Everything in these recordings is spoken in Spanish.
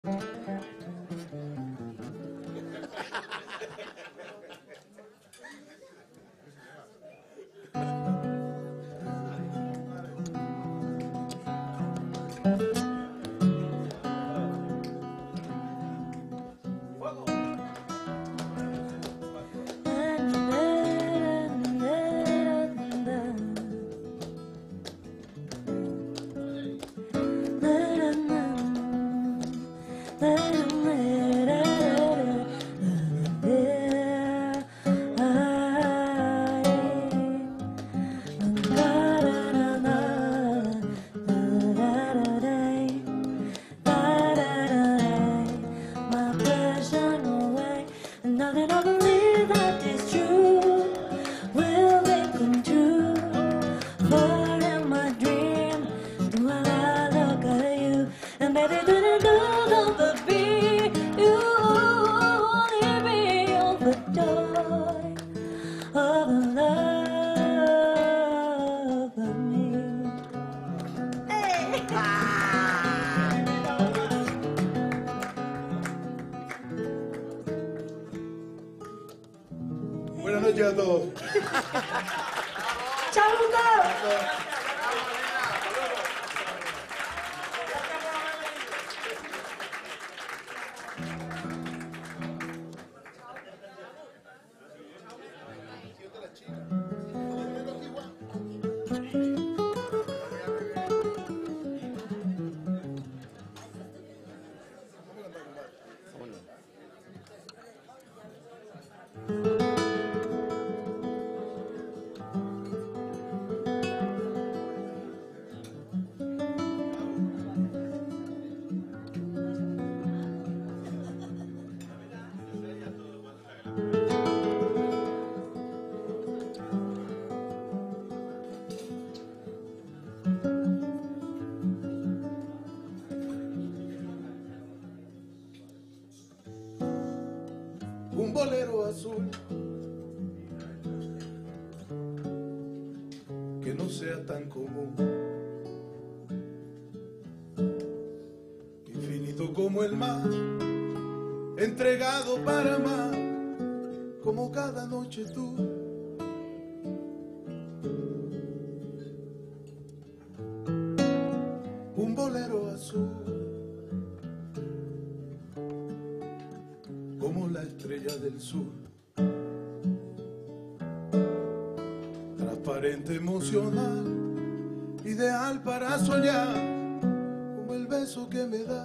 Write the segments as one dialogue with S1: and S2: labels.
S1: Buenas noches a todos.
S2: ¡Chao, mundo!
S1: Un bolero azul que no sea tan común, infinito como el mar, entregado para amar como cada noche tú. Un bolero azul como la estrella del sur, transparente, emocional, ideal para soñar, como el beso que me da.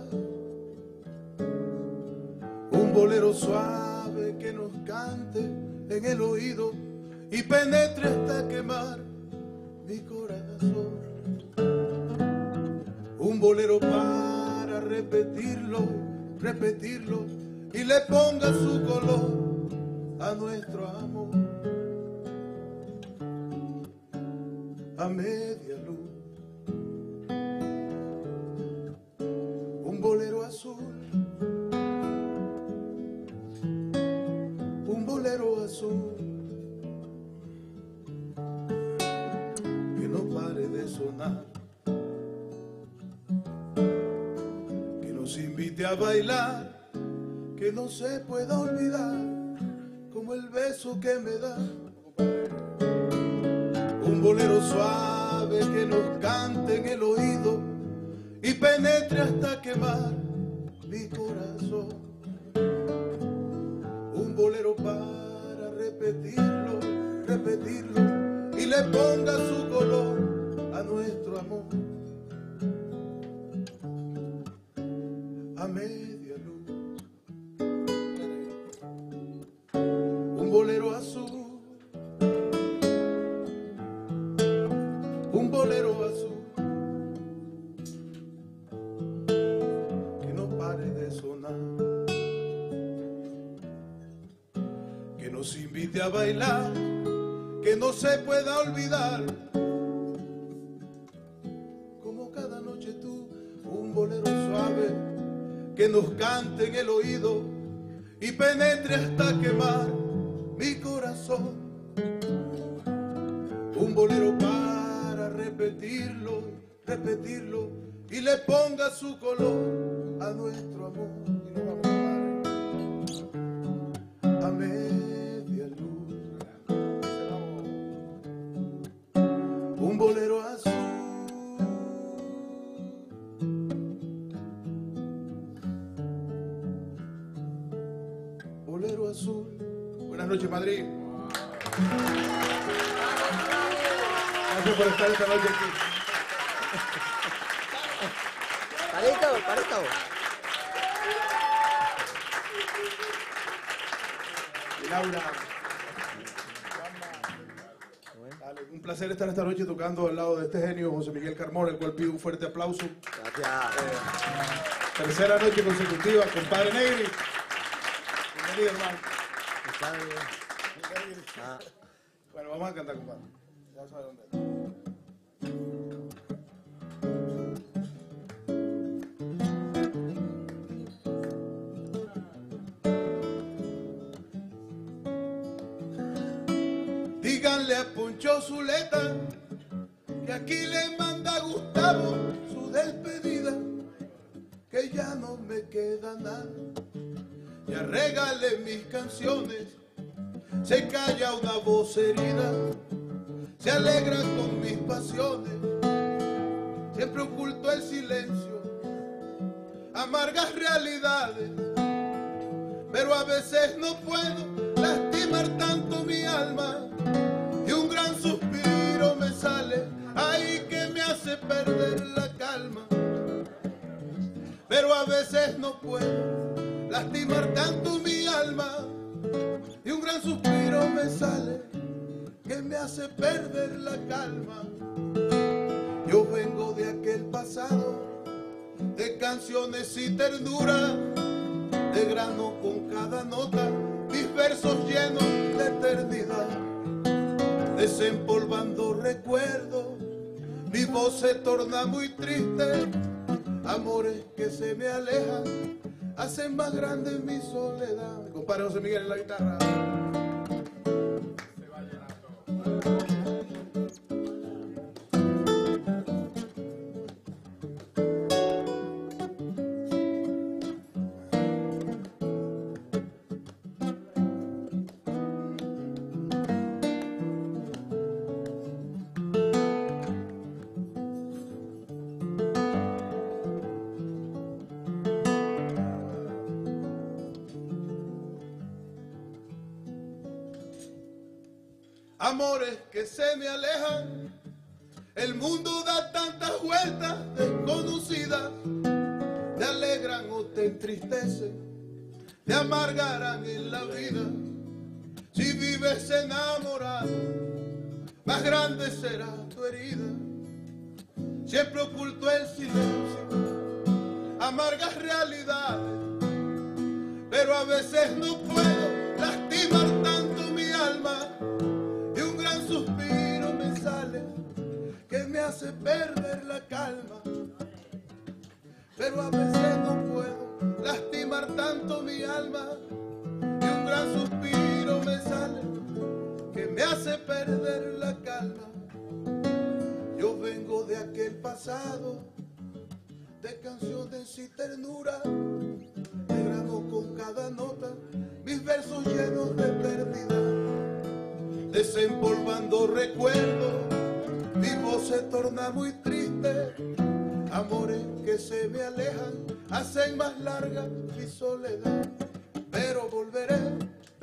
S1: Un bolero suave que nos cante en el oído y penetre hasta quemar mi corazón. Un bolero para repetirlo, repetirlo, y le ponga su color a nuestro amor. A media luz, un bolero azul, un bolero azul, que no pare de sonar, que nos invite a bailar, que no se pueda olvidar, como el beso que me da. Un bolero suave que nos cante en el oído y penetre hasta quemar mi corazón. Un bolero para repetirlo, repetirlo, y le ponga su color a nuestro amor. A media luz, un bolero azul, un bolero azul, que no pare de sonar, que nos invite a bailar, que no se pueda olvidar, como cada noche tú. Un bolero suave que nos cante en el oído y penetre hasta quemar mi corazón. Un bolero para repetirlo, repetirlo, y le ponga su color a nuestro amor y nos vamos a media luz. Un bolero azul, bolero azul. Buenas noches, Madrid. Gracias por estar esta noche aquí.
S2: Parito.
S1: Laura. Dale, un placer estar esta noche tocando al lado de este genio José Miguel Carmona, el cual pido un fuerte aplauso.
S2: Gracias.
S1: Tercera noche consecutiva, compadre Negri. Bienvenido, hermano.
S2: Está bien. Ah.
S1: Bueno, vamos a cantar, compadre. Ya sabes dónde. Díganle a Poncho Zuleta que aquí le manda Gustavo su despedida, que ya no me queda nada. Ya regalé mis canciones, se calla una voz herida, se alegra con mis pasiones, siempre oculto el silencio, amargas realidades, pero a veces no puedo lastimar tanto mi alma, y un gran suspiro me sale, ay, que me hace perder la calma, pero a veces no puedo lastimar tanto mi alma, y un gran suspiro me sale que me hace perder la calma. Yo vengo de aquel pasado, de canciones y ternura, de grano con cada nota, mis versos llenos de eternidad, desempolvando recuerdos, mi voz se torna muy triste, amores que se me alejan hacen más grande mi soledad. Mi compadre José Miguel en la guitarra. Amores que se me alejan, el mundo da tantas vueltas desconocidas, te alegran o te entristecen, te amargarán en la vida. Si vives enamorado, más grande será tu herida. Siempre oculto el silencio, amargas realidades, pero a veces no puedo lastimar tanto mi alma, y un gran suspiro me sale que me hace perder la calma, pero a veces no puedo lastimar tanto mi alma, y un gran suspiro me sale que me hace perder la calma. Yo vengo de aquel pasado, de canciones y ternura, de grano con cada nota, mis versos llenos de pérdida, desempolvando recuerdos, mi voz se torna muy triste, amores que se me alejan hacen más larga mi soledad, pero volveré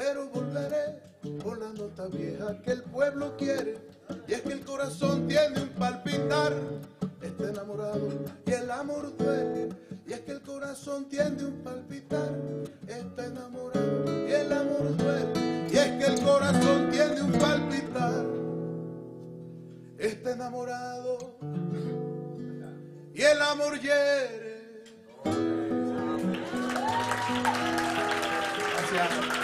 S1: con la nota vieja que el pueblo quiere, y es que el corazón tiene un palpitar, está enamorado y el amor duele, y es que el corazón tiene un palpitar, está enamorado y el amor duele, y es que el corazón tiene un palpitar, está enamorado y el amor hiere. Gracias.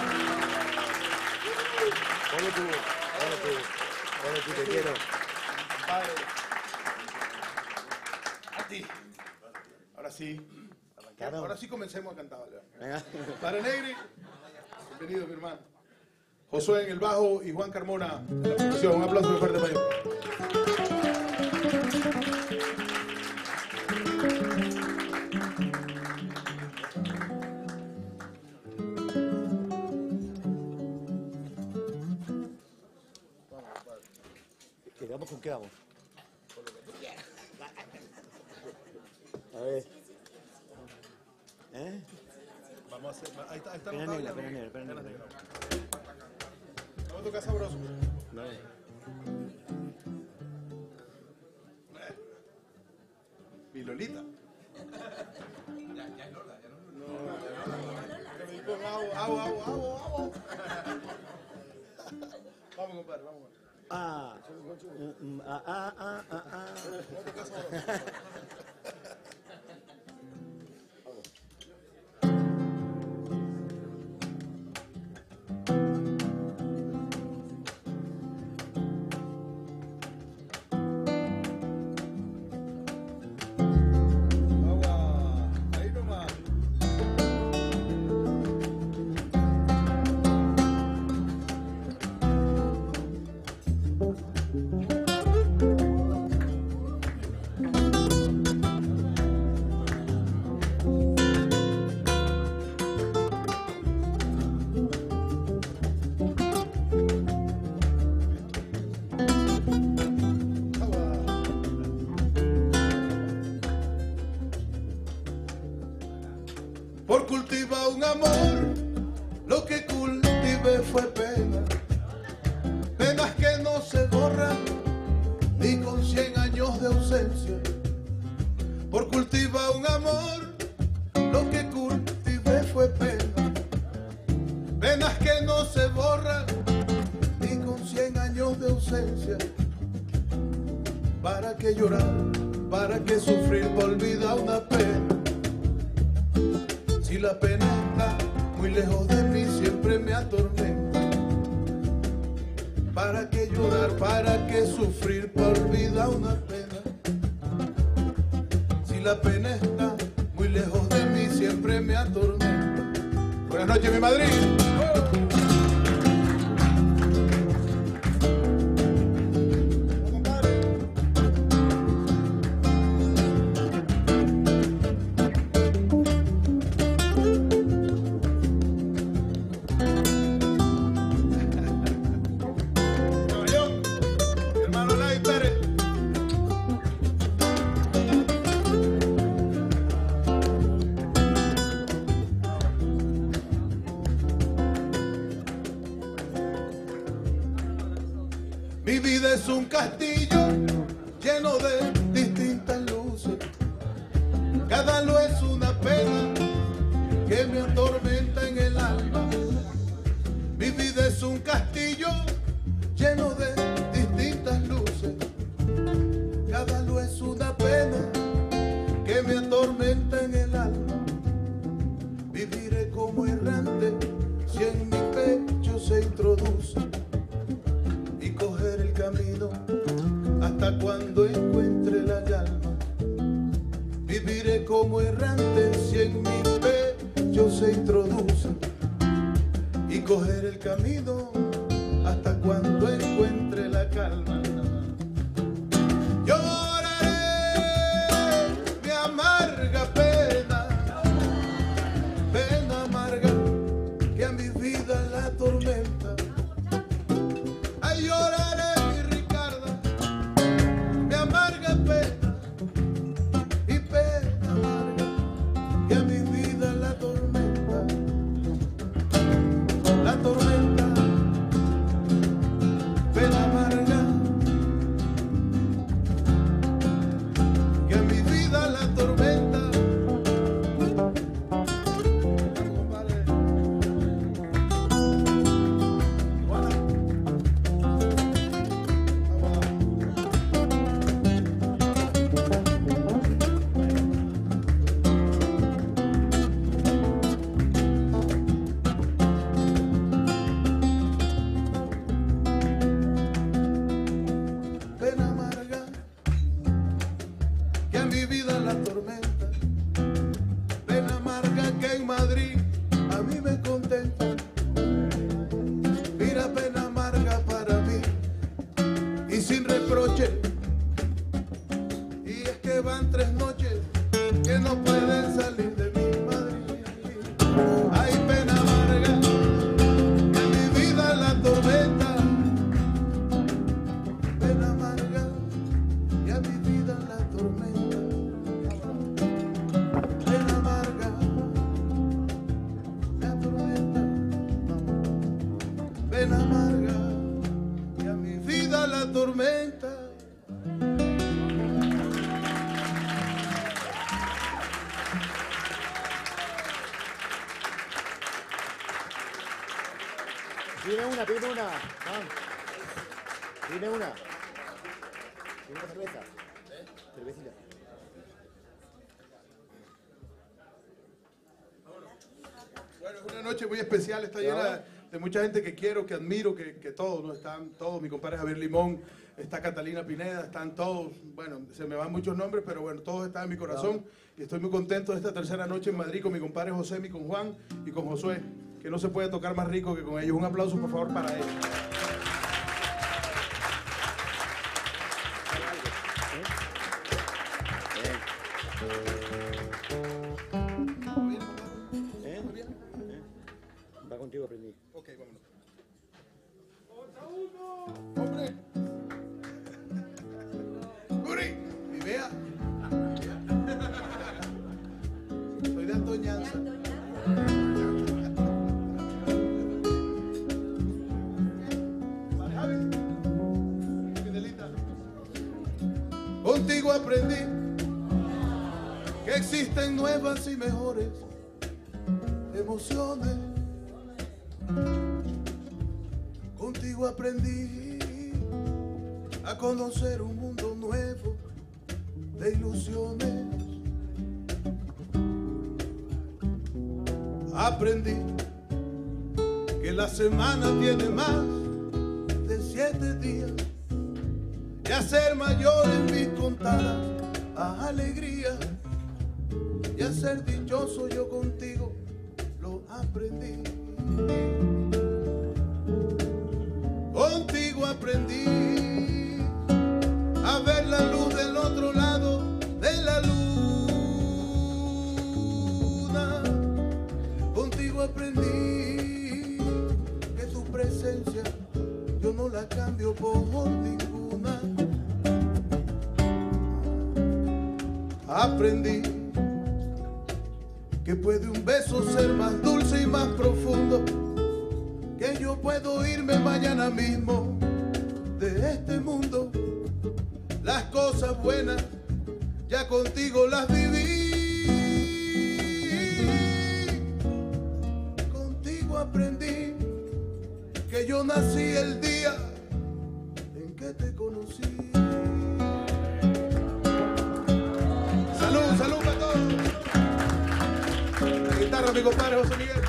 S2: Ole tú, te quiero.
S1: Padre, a ti. Ahora sí comencemos a cantar.
S2: Venga.
S1: Padre Negri, bienvenido, mi hermano. Josué en el bajo y Juan Carmona en la percusión. Un aplauso muy fuerte para ellos.
S2: quedamos? A ver. ¿Eh?
S1: Vamos a hacer. Ahí está
S2: Pena
S1: los
S2: negra,
S1: cables,
S2: pena
S1: ¿no?
S2: negra, pena
S1: Pena
S2: negra.
S1: negra. Vamos a tocar sabroso.
S2: Vale.
S1: Mi Lolita. Ya es Lola, ya no. Que me dijo agua. Vamos, compadre, vamos. Vamos a tocar sabroso. Ahí nomás. Por cultivar un amor, lo que cultivé fue pena, penas que no se borran ni con 100 años de ausencia. Por cultivar un amor, lo que cultivé fue pena, penas que no se borran ni con 100 años de ausencia. ¿Para qué llorar? ¿Para qué sufrir por olvidar una pena? Si la pena está muy lejos de mí, siempre me atormenta. ¿Para qué llorar? ¿Para qué sufrir por olvidar una pena? Si la pena está muy lejos de mí, siempre me atormenta. Buenas noches, mi Madrid. Mi vida es un castillo lleno de distintas luces. Cada luz es una pena que me atormenta en el alma. Mi vida es un castillo lleno de distintas luces. Cada luz es una pena que me atormenta en el alma. Viviré como errante si en mi pecho se introduce, y coger el camino hasta cuando encuentre la calma. Viviré como errante si en mi pecho se introduce, y coger el camino hasta cuando encuentre la calma. Lloraré mi amarga pena, pena amarga que a mi vida la tormenta. Ay, lloraré mi Ricarda, mi amarga pena, y pena amarga que a mi vida la tormenta. La tormenta, pena amarga que a mi vida la tormenta. la tormenta.
S2: Pide una, Juan. Pide una. Pide una cerveza. Cervecita.
S1: Bueno, es una noche muy especial, está llena de mucha gente que quiero, que admiro, que todos, ¿no? Están todos, mi compadre Javier Limón, está Catalina Pineda, están todos, bueno, se me van muchos nombres, pero bueno, todos están en mi corazón y estoy muy contento de esta tercera noche en Madrid con mi compadre José, con Juan y con Josué, que no se puede tocar más rico que con ellos. Un aplauso, por favor, para ellos.
S2: Va contigo, aprendí.
S1: Ok, vámonos. ¡Hombre! ¡Curi! Y vea. Soy de Antoñanza. Contigo aprendí que existen nuevas y mejores emociones. Contigo aprendí a conocer un mundo nuevo de ilusiones. Aprendí que la semana tiene más de 7 días y a ser mayor en mis contadas alegrías y a ser dichoso yo contigo lo aprendí. Contigo aprendí a ver la luz del otro lado de la luna. Contigo aprendí que tu presencia yo no la cambio por ninguna. Aprendí que puede un beso ser más dulce y más profundo, que yo puedo irme mañana mismo de este mundo. Las cosas buenas ya contigo las viví. Contigo aprendí que yo nací el día en que te conocí. Salud, salud para todos. La guitarra, mi compadre José Miguel.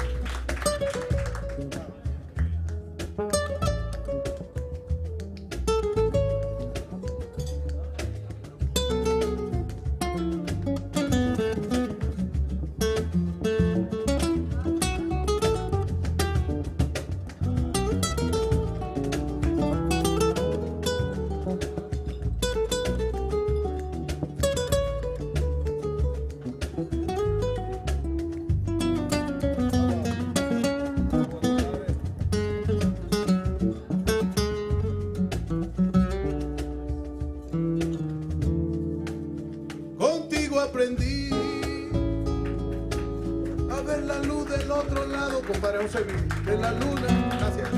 S1: Aprendí a ver la luz del otro lado, compadre José, de la luna. Gracias.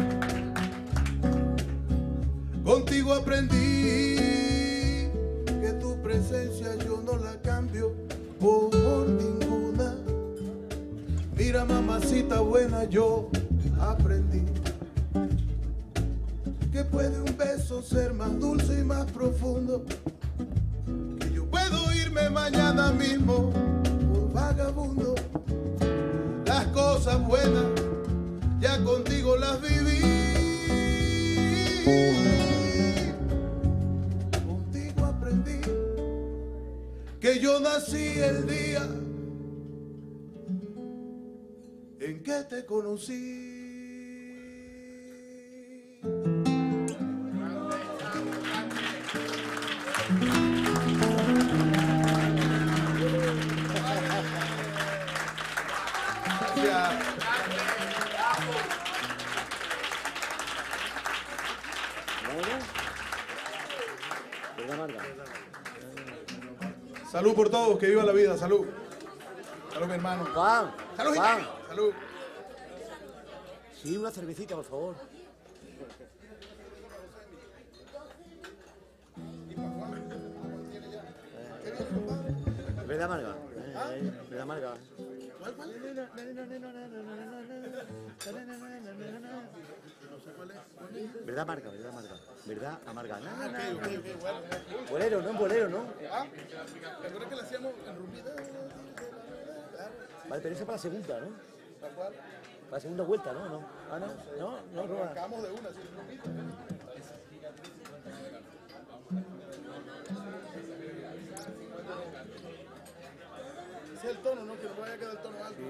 S1: Contigo aprendí que tu presencia yo no la cambio por ninguna. Mira, mamacita buena, yo aprendí que puede un beso ser más dulce y más profundo, mañana mismo por vagabundo. Las cosas buenas ya contigo las viví. Contigo aprendí que yo nací el día en que te conocí. Salud por todos, que viva la vida, salud. Salud, mi hermano.
S2: Juan,
S1: salud,
S2: Juan.
S1: Salud.
S2: Sí, una cervecita, por favor. Verdad amarga. Verdad amarga.
S1: ¿Cuál? No sé cuál es.
S2: Verdad amarga, verdad amarga. Verdad amarga.
S1: Ok, bueno.
S2: Bolero, ¿no? Bolero, ¿no?
S1: ¿Te acuerdas que le hacíamos en rumbita?
S2: Vale, pero esa para la segunda, ¿no?
S1: ¿La cual?
S2: Para la segunda vuelta, ¿no? ¿No? Ah, no. No, Roba.
S1: Acabamos de una, sí, rumbita. Ese es el tono, ¿no? Que no vaya a quedar el tono alto.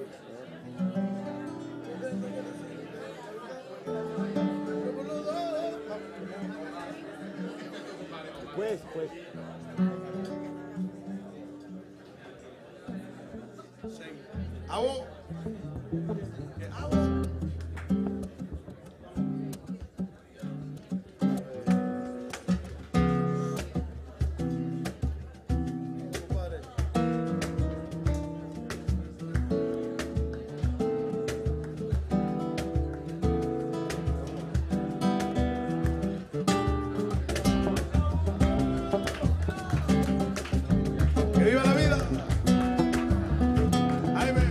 S2: Pues.
S1: ¡Abo! ¡Que viva la vida! ¡Jaime!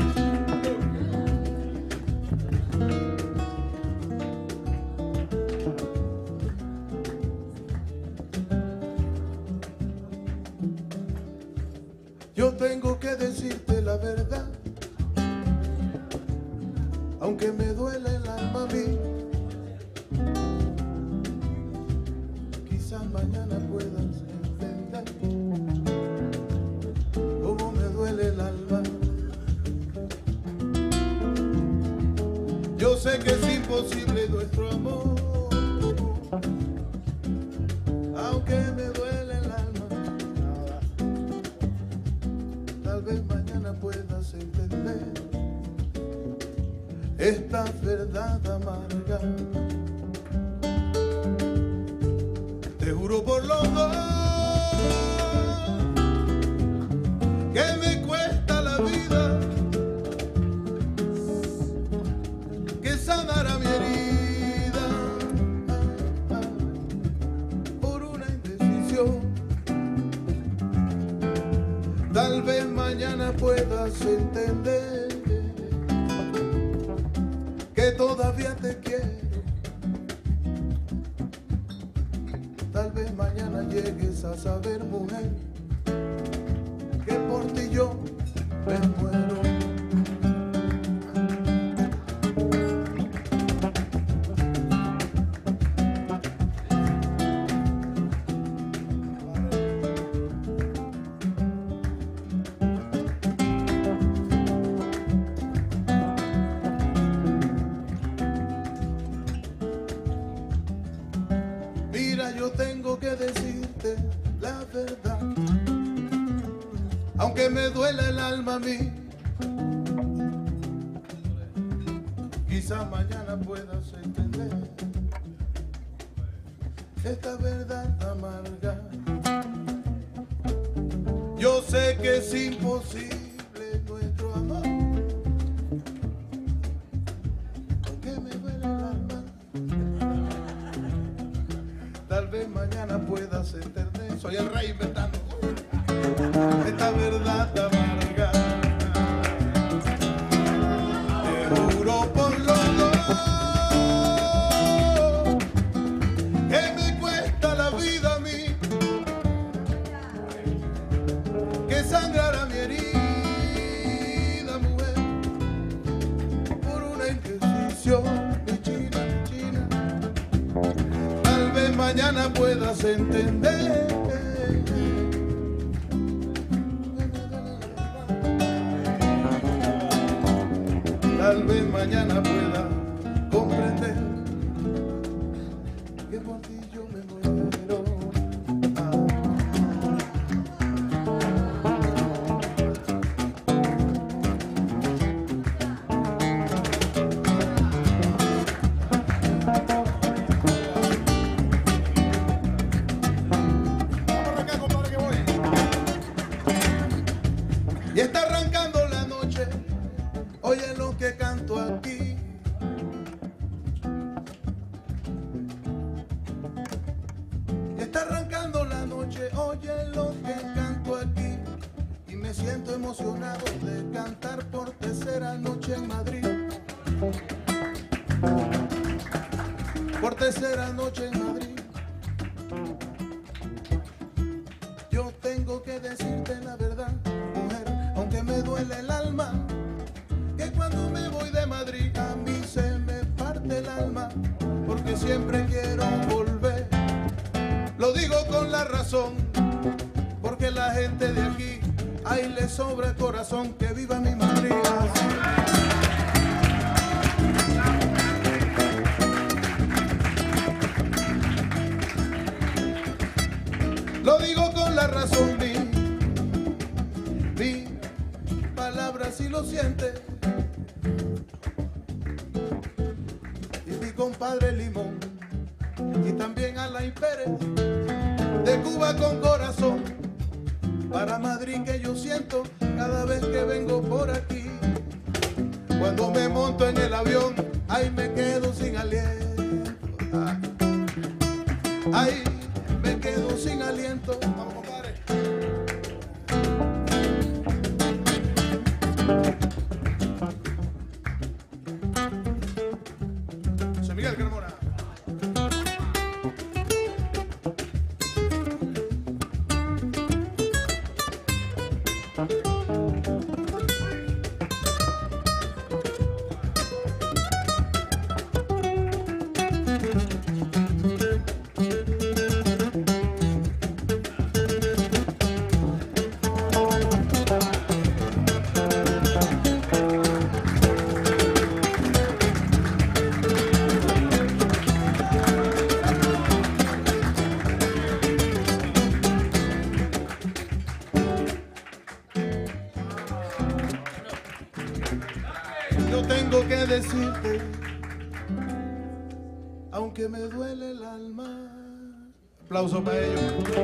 S1: Yo tengo que decirte la verdad, aunque me duele el alma a mí. Quizás mañana puedas entender cómo me duele el alma. Yo sé que es imposible nuestro amor, aunque me duele el alma. Tal vez mañana puedas entender esta verdad amarga. Te juro por los dos que me cuesta la vida, que sanará mi herida por una indecisión. Tal vez mañana puedas entender que todavía te quiero. Tal vez mañana llegues a saber, mujer, que por ti yo me muero. Mira, yo tengo que decirte la verdad, aunque me duela el alma a mí. Quizás mañana puedas entender esta verdad amarga. Yo sé que es imposible nuestro amor, aunque me duele el alma. Tal vez mañana puedas entender. Soy el rey inventando esta verdad amarga. Te juro por los dos que me cuesta la vida a mí, que sangrará mi herida, mujer, por una indecisión. Mi china, mi china. Tal vez mañana puedas entender. Tal vez mañana pueda comprender que por ti yo me muero. Y está arrancando la noche, oye lo que canto aquí. Y está arrancando la noche, oye lo que canto aquí. Y me siento emocionado de cantar por tercera noche en Madrid. Por tercera noche en Madrid. Yo tengo que decirte la verdad, mujer, aunque me duele el alma, que cuando me voy de Madrid a mí se me parte el alma, porque siempre quiero volver. Lo digo con la razón, porque la gente de aquí, ahí le sobra el corazón. Que viva mi Madrid. Lo digo con la razón, mi palabra si lo siente. Y mi compadre Limón, y también Alain Pérez, de Cuba con corazón, para Madrid que yo siento cada vez que vengo por aquí. Cuando me monto en el avión, ahí me quedo sin aliento. Ay, me quedo sin aliento. Vamos, compadre. José Miguel Carmona. Yo tengo que decirte, aunque me duele el alma. Aplauso para ellos.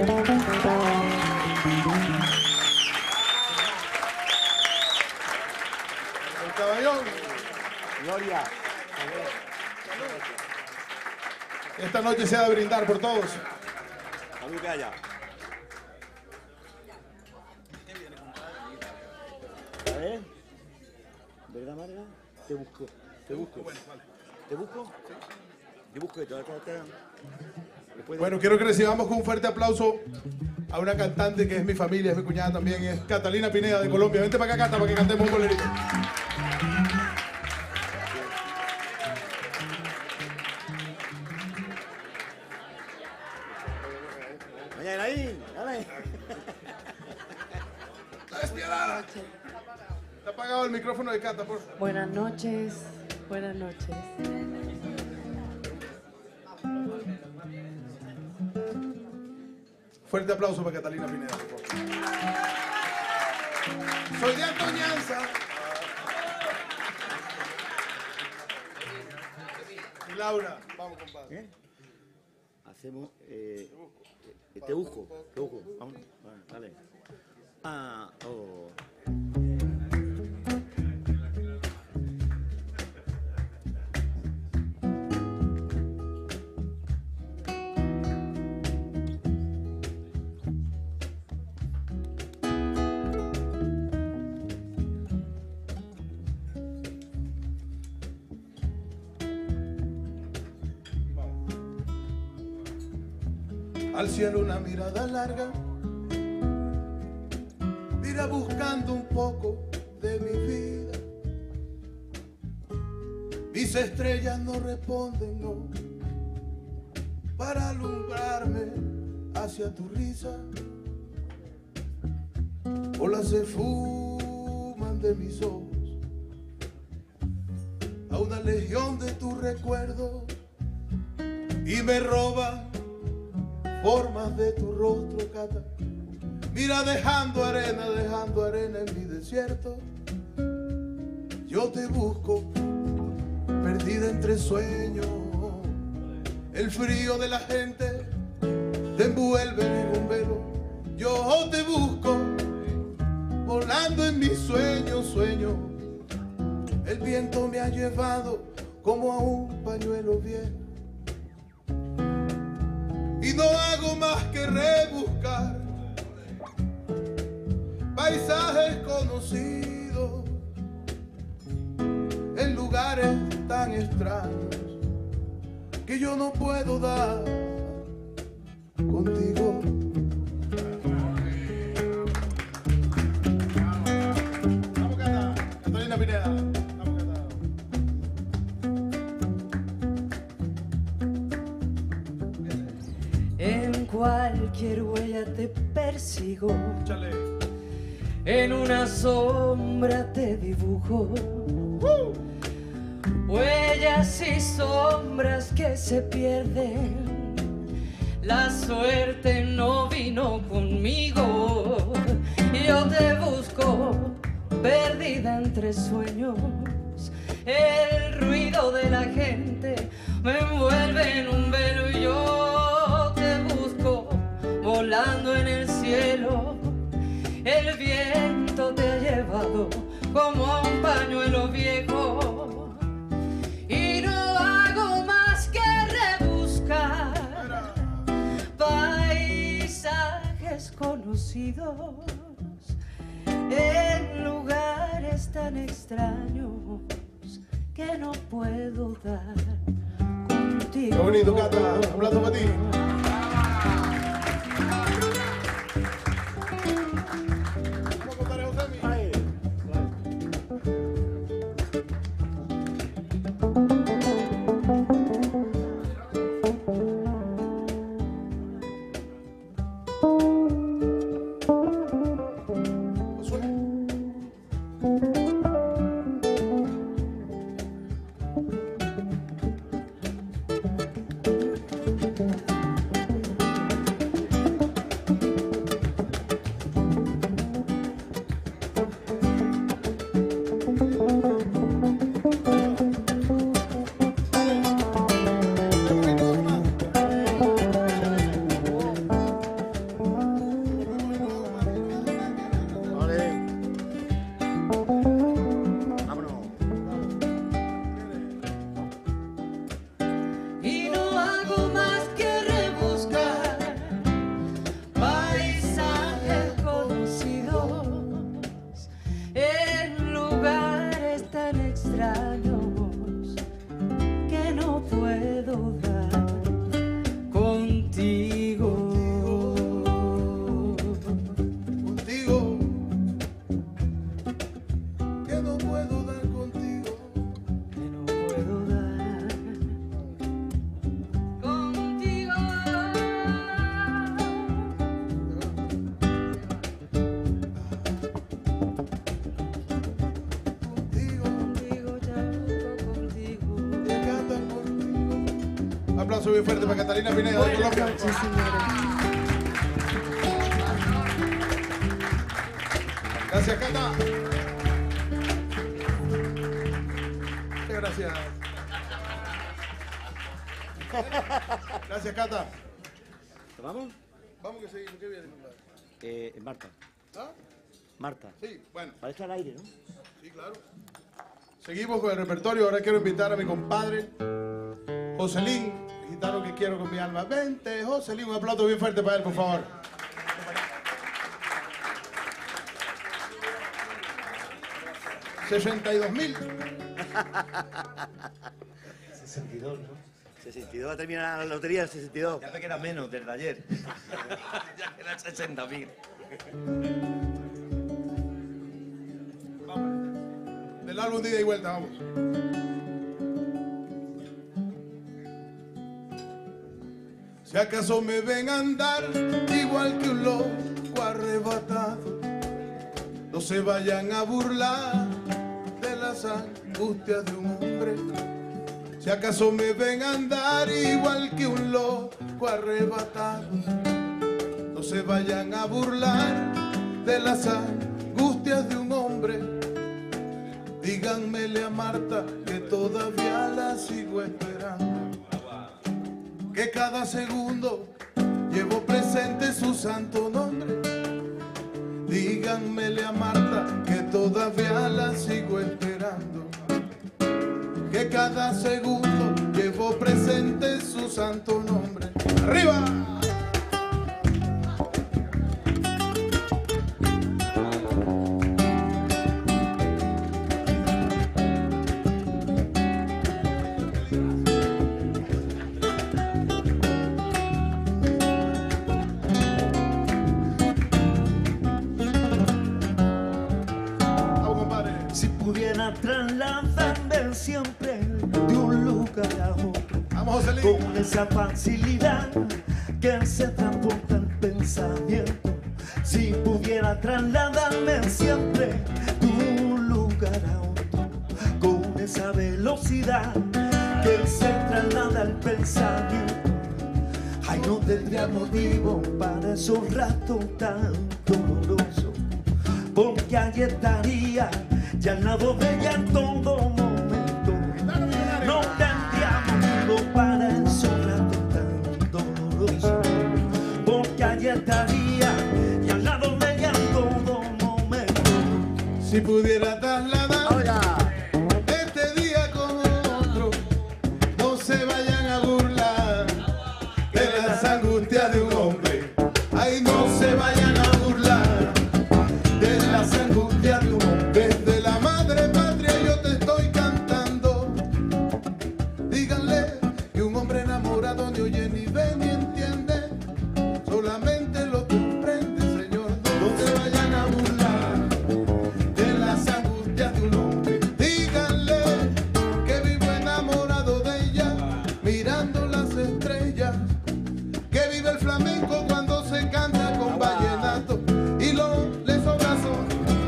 S1: El caballón.
S2: Gloria.
S1: Esta noche se ha de brindar por todos.
S2: Salud que haya. A ver. ¿Verdad, Marga? Te busco. Te busco. ¿Te busco? Te busco y te
S1: Bueno, quiero que recibamos con un fuerte aplauso a una cantante que es mi familia, es mi cuñada también, es Catalina Pineda de Colombia. Vente para acá, Cata, para que cantemos un bolerito.
S2: Mañana ahí, dale.
S1: ¡Está despiadada! Está apagado el micrófono de Cata, por favor.
S3: Buenas noches, buenas noches.
S1: Fuerte aplauso para Catalina Pineda, por favor. Soy de Antoñanza. Y Laura, vamos, compadre.
S2: ¿Eh? Hacemos. Te busco, te busco. Vamos, dale. Ah, oh.
S1: Al cielo una mirada larga, mira buscando un poco de mi vida. Mis estrellas no responden, no, para alumbrarme hacia tu risa. Olas se fuman de mis ojos a una legión de tus recuerdos y me roban formas de tu rostro, Cata. Mira, dejando arena en mi desierto. Yo te busco, perdida entre sueños. El frío de la gente te envuelve en un velo. Yo te busco, volando en mis sueños, sueño. El viento me ha llevado como a un pañuelo viejo. Y no hago más que rebuscar, paisajes conocidos, en lugares tan extraños que yo no puedo dar contigo. Vamos a cantar, Catalina Pineda. Vamos a cantar.
S3: En cualquier huella te persigo,
S1: Échale.
S3: en una sombra te dibujo. Huellas y sombras que se pierden. La suerte no vino conmigo. Yo te busco perdida entre sueños. El ruido de la gente me envuelve en un velo y yo te busco volando en el cielo. El viento te ha llevado como a un pañuelo viejo y no hago más que rebuscar paisajes conocidos en lugares tan extraños que no puedo dar contigo.
S1: Qué bonito, Cata. Un aplauso para ti. Vamos a contar a Eusebio. Aplauso bien fuerte para Catalina Pineda de Colombia.
S3: Buenas noches, señores.
S1: Gracias, Cata. Muchas gracias. Gracias, Cata.
S2: ¿Vamos?
S1: Vamos que seguimos. ¿Qué viene?
S2: Marta.
S1: ¿Ah?
S2: Marta.
S1: Sí, bueno.
S2: Para estar al aire, ¿no?
S1: Sí, claro. Seguimos con el repertorio. Ahora quiero invitar a mi compadre, Joselín, gitano que quiero con mi alma. Vente, Joselín, un aplauso bien fuerte para él, por favor. 62.000.
S2: 62, ¿no? 62, va a terminar la lotería en 62.
S4: Ya me queda menos desde ayer. Ya quedan 60.000.
S1: Vamos. Del álbum de ida y vuelta, vamos. Si acaso me ven andar igual que un loco arrebatado, no se vayan a burlar de las angustias de un hombre. Si acaso me ven andar igual que un loco arrebatado, no se vayan a burlar de las angustias de un hombre. Díganmele a Marta que todavía la sigo esperando, que cada segundo llevo presente su santo nombre. Díganmele a Marta que todavía la sigo esperando, que cada segundo llevo presente su santo nombre. ¡Arriba!
S3: mueven siempre de un lugar a otro.
S1: Vamos, José Luis.
S3: Con esa facilidad que se transporta el pensamiento. Si pudiera trasladarme siempre de un lugar a otro, con esa velocidad que se traslada el pensamiento. Ay, no tendría motivo para esos ratos tan dolorosos, porque allí estaría ya al lado de ella en todo momento. No tendría motivo para esos ratos tan dolorosos, porque allí estaría ya al lado de ella en todo momento.
S1: Si pudiera trasladar este día con otro, no se vayan a burlar de las angustias de un hombre. Ay, no se vayan a burlar de las angustias de un hombre. Desde la madre patria yo te estoy cantando. Díganle que un hombre enamorado ni oye, ni ve, ni entiende, solamente lo comprende, Señor. No se vayan a burlar de las angustias de un hombre. Díganle que vivo enamorado de ella, mirando las estrellas, que vive el flamenco cuando se canta con vallenato y le sobra son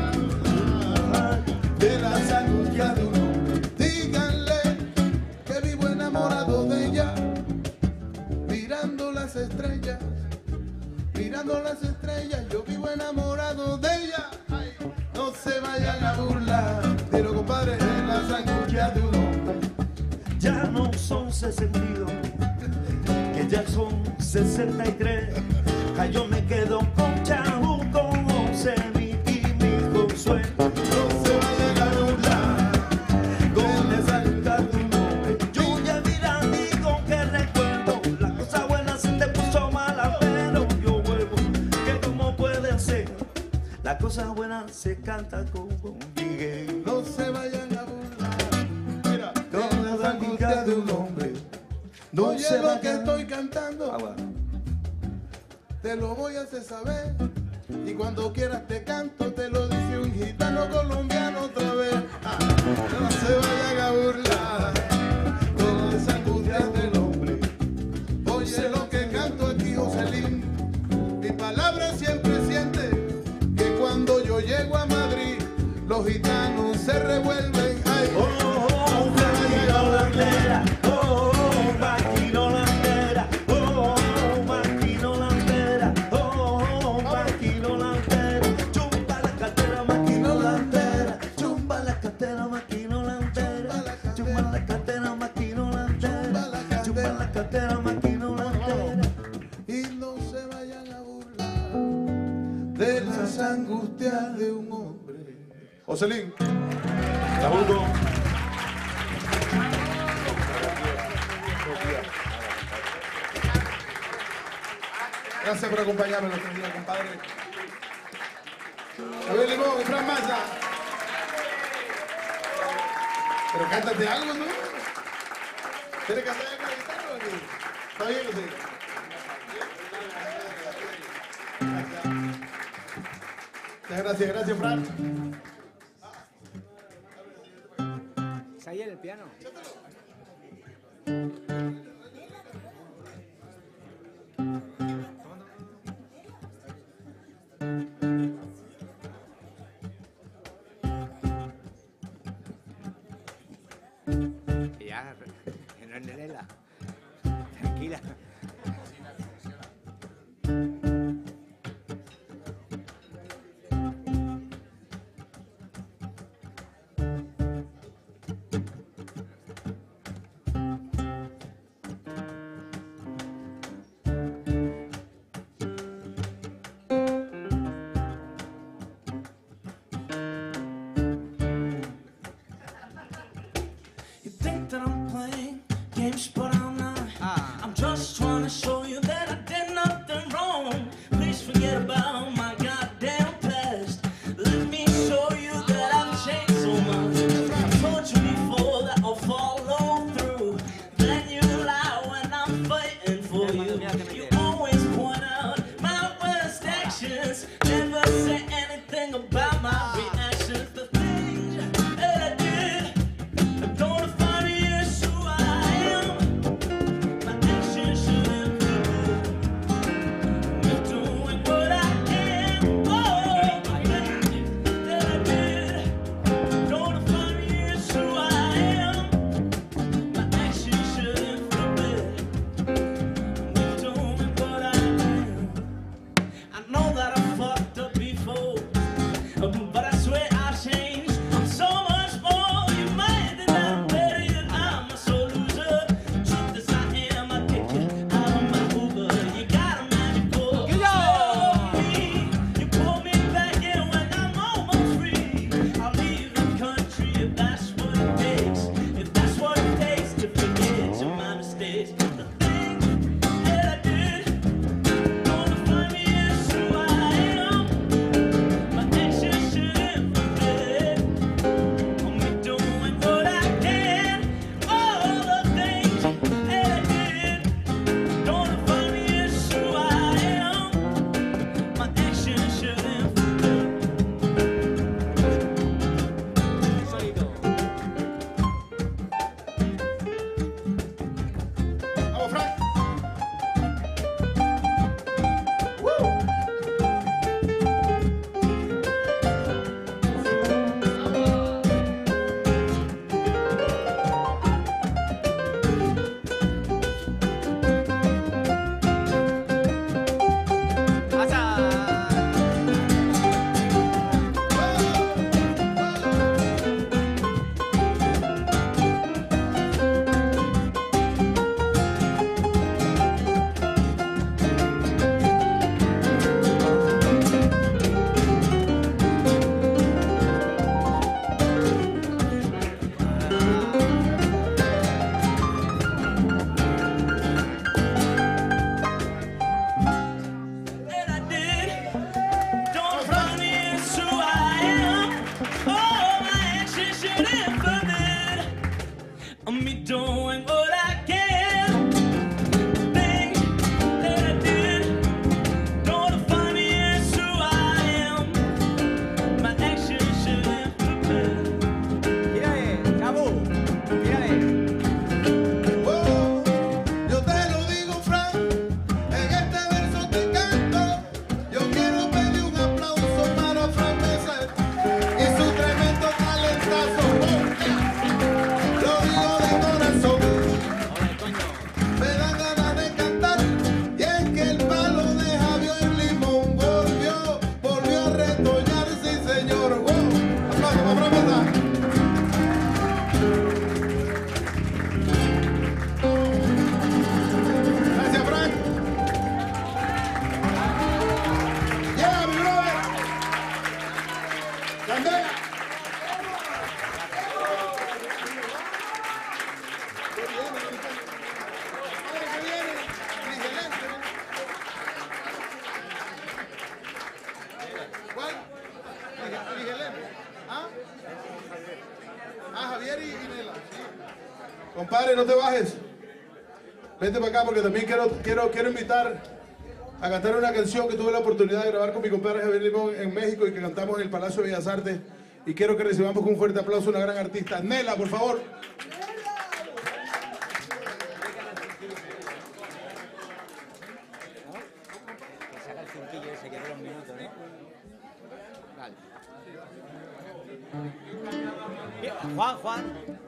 S1: de las angustias de un hombre. Díganle que vivo enamorado de ella, mirando las estrellas, mirando las estrellas, yo vivo enamorado de ella. Ay, no se vayan a burlar, pero compadre, de las angustias de un hombre.
S3: Ya no son 62, que ya son 63. Ay, yo me quedo con Chabu, con José Luis y mi Josué.
S1: No se vayan a burlar
S3: Con esa lucha de un hombre. Yo ya mira, digo que recuerdo la cosa buena se te puso mala, pero yo vuelvo, que como puede ser, la cosa buena se canta con Miguel.
S1: No se vayan a burlar, mira, con las angustias de un hombre. No oye lo que estoy cantando, te lo voy a hacer saber. Y cuando quieras te canto, te lo dice un gitano colombiano otra vez. Ah, no se vayan a burlar con las angustias del hombre. Oye lo que canto aquí, Joselín. Mi palabra siempre siente que cuando yo llego a Madrid, los gitanos se revuelven. Ay,
S3: Maquino Landera, Maquino Landera, Maquino Landera, Maquino Landera, chumba la cartera, Maquino Landera, chumba la cartera, Maquino Landera, chumba la cartera, Maquino Landera, chumba la cartera, Maquino Landera.
S1: y no se vayan a burlar de las angustias de un hombre. Joselín.
S2: Saludos.
S1: Gracias por acompañarme los 3 días, compadre. Javier Limón, Fran Maza. Pero cántate algo, ¿no? ¿Quieres cantar con la guitarra o qué? ¿Está bien o sí? Gracias, gracias, Fran.
S5: ¿Está ahí en el piano? Ya, que no es Nelela. Tranquila.
S3: You think that I'm playing games, but I'm not. I'm just trying to show you that I did nothing wrong. Please forget about my goddamn past. Let me show you that I've changed so much. I told you before that I'll follow through. Then you lie when I'm fighting for you. You always point out my worst actions. Never say anything about my reactions. The things that I did, I don't
S1: Compadre, no te bajes. Vente para acá porque también quiero invitar a cantar una canción que tuve la oportunidad de grabar con mi compadre Javier Limón en México y que cantamos en el Palacio de Bellas Artes. Y quiero que recibamos con un fuerte aplauso a una gran artista. Nela, por favor.
S5: Que saca el cinquillo ese que dura un minuto, ¿no? Vale. Bien, Juan.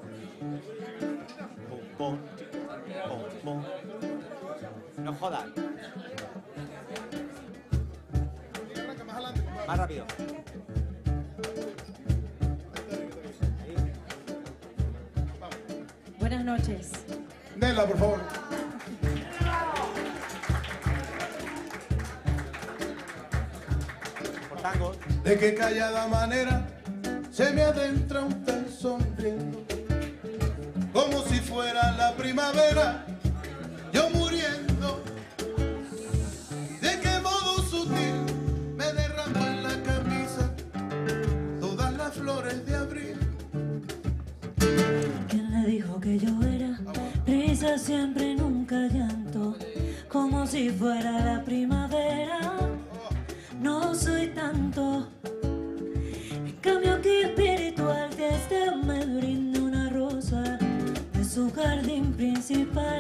S5: Pum, pum. No jodas. Más rápido.
S6: Buenas noches.
S1: Nela, por favor.
S5: Por tango.
S1: De qué callada manera se me adentra usted sonriendo, como si fuera la primavera, yo muriendo. De qué modo sutil me derramó en la camisa todas las flores de abril.
S6: ¿Quién le dijo que yo era risa siempre, nunca llanto? Como si fuera la primavera. No soy tanto. En cambio que espiritual desde me brinda una rosa de su jardín principal.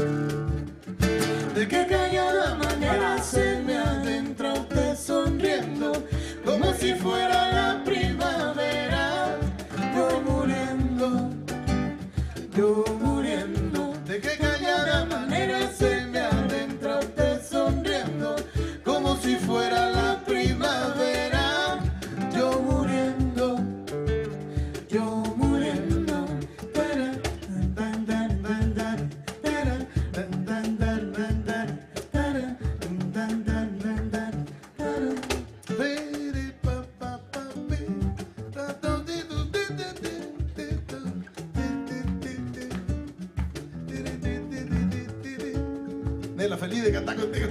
S1: De qué callada manera se me adentra usted sonriendo, como si fuera la primavera, yo muriendo. De qué callada manera se me adentra usted sonriendo, como si fuera la primavera, yo muriendo. Nela, feliz de cantar contigo.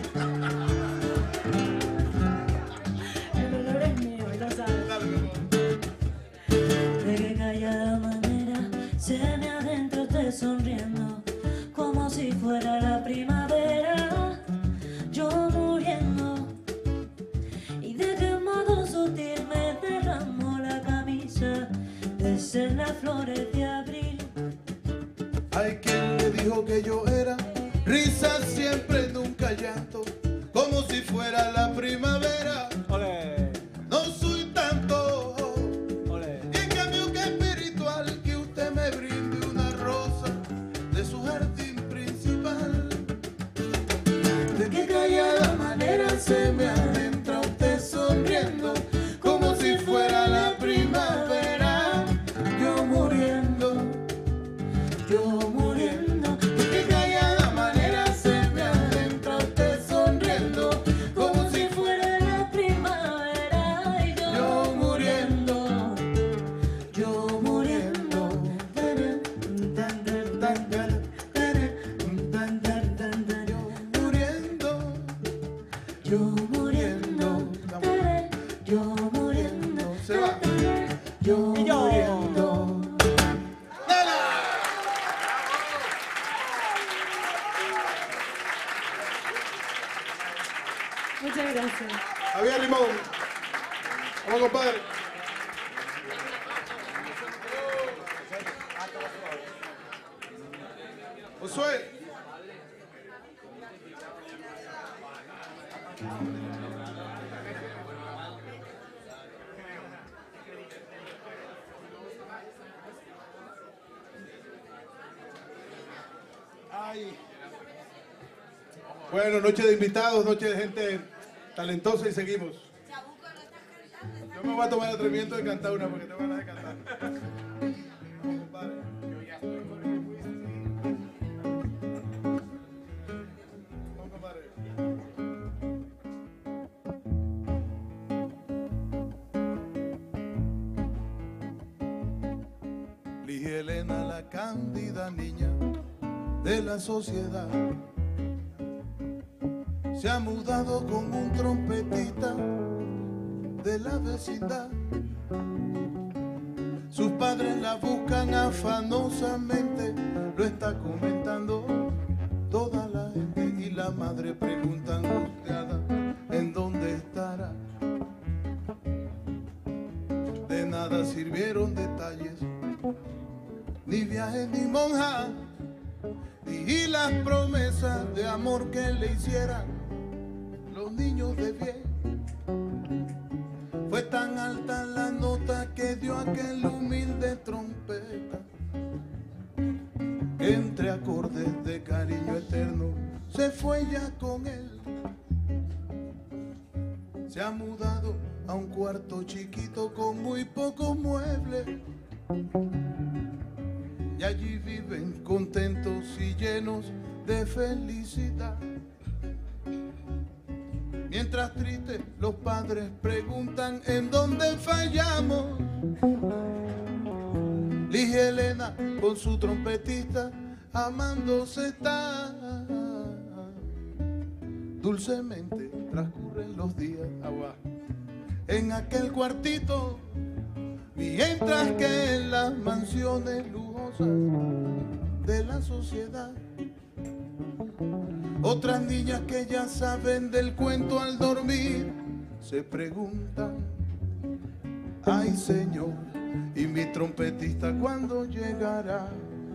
S6: El olor es mío, lo sabes.
S1: Dale, mi amor.
S6: De qué callada manera se me adentra usted sonriendo, como si fuera la primavera, yo muriendo. Y de qué modo sutil me derramó la camisa de ser las flores de abril.
S1: Hay quien le dijo que yo era risa siempre, nunca llanto, como si fuera la primavera.
S5: Ole.
S1: No soy tanto.
S5: Ole.
S1: Y en cambio que espiritual que usted me brinde una rosa de su jardín principal. De qué callada manera se me adentra usted sonriendo, como si fuera la primavera, yo muriendo. De qué callada manera se me adentra usted sonriendo, como si
S6: Fuera la primavera y
S1: yo muriendo. Se va. Yo muriendo.
S6: Muchas gracias.
S1: Javier Limón. Vamos, compadre. Josué. Ay. Bueno, noche de invitados, noche de gente talentosa y seguimos. Yo me voy a tomar el atrevimiento de cantar una porque tengo ganas de cantar. Vamos, compadre. Vamos, compadre. Ligia Elena, la cándida niña de la sociedad, se ha mudado con un trompetista de la vecindad. Sus padres la buscan a afanosamente lo está comentando toda la gente y la madre pregunta angustiada ¿en dónde estará? De nada sirvieron detalles, ni viajes ni monja, y las promesas de amor que le hicieran los niños de bien. Fue tan alta la nota que dio aquel humilde trompeta, entre acordes de cariño eterno se fue ya con él. Se ha mudado a un cuarto chiquito con muy pocos muebles y allí viven contentos y llenos de felicidad. Mientras tristes los padres preguntan en dónde fallamos, Ligia Elena con su trompetista amándose está. Dulcemente transcurren los días en aquel cuartito, mientras que en las mansiones lujosas de la sociedad otras niñas que ya saben del cuento al dormir se preguntan: ay Señor, ¿y mi trompetista cuándo llegará?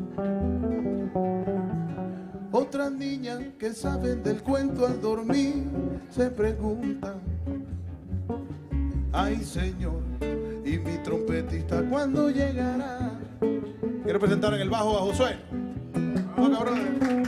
S1: Otras niñas que saben del cuento al dormir se preguntan: ay Señor, ¿y mi trompetista cuándo llegará? Quiero presentar en el bajo a Josué. Vamos, cabrón.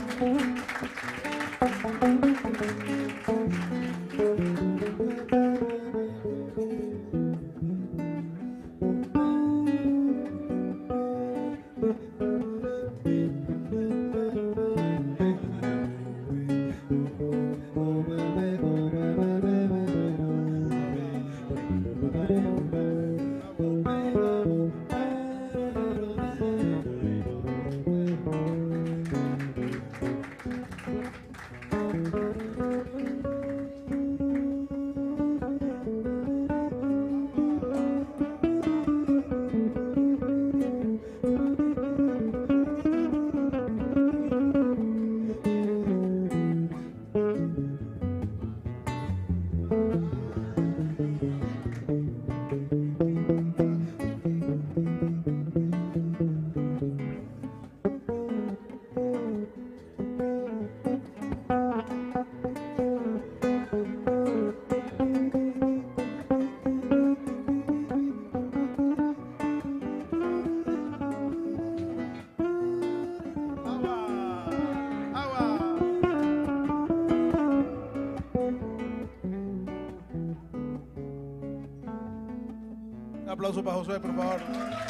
S1: Un aplauso para Josué, por favor.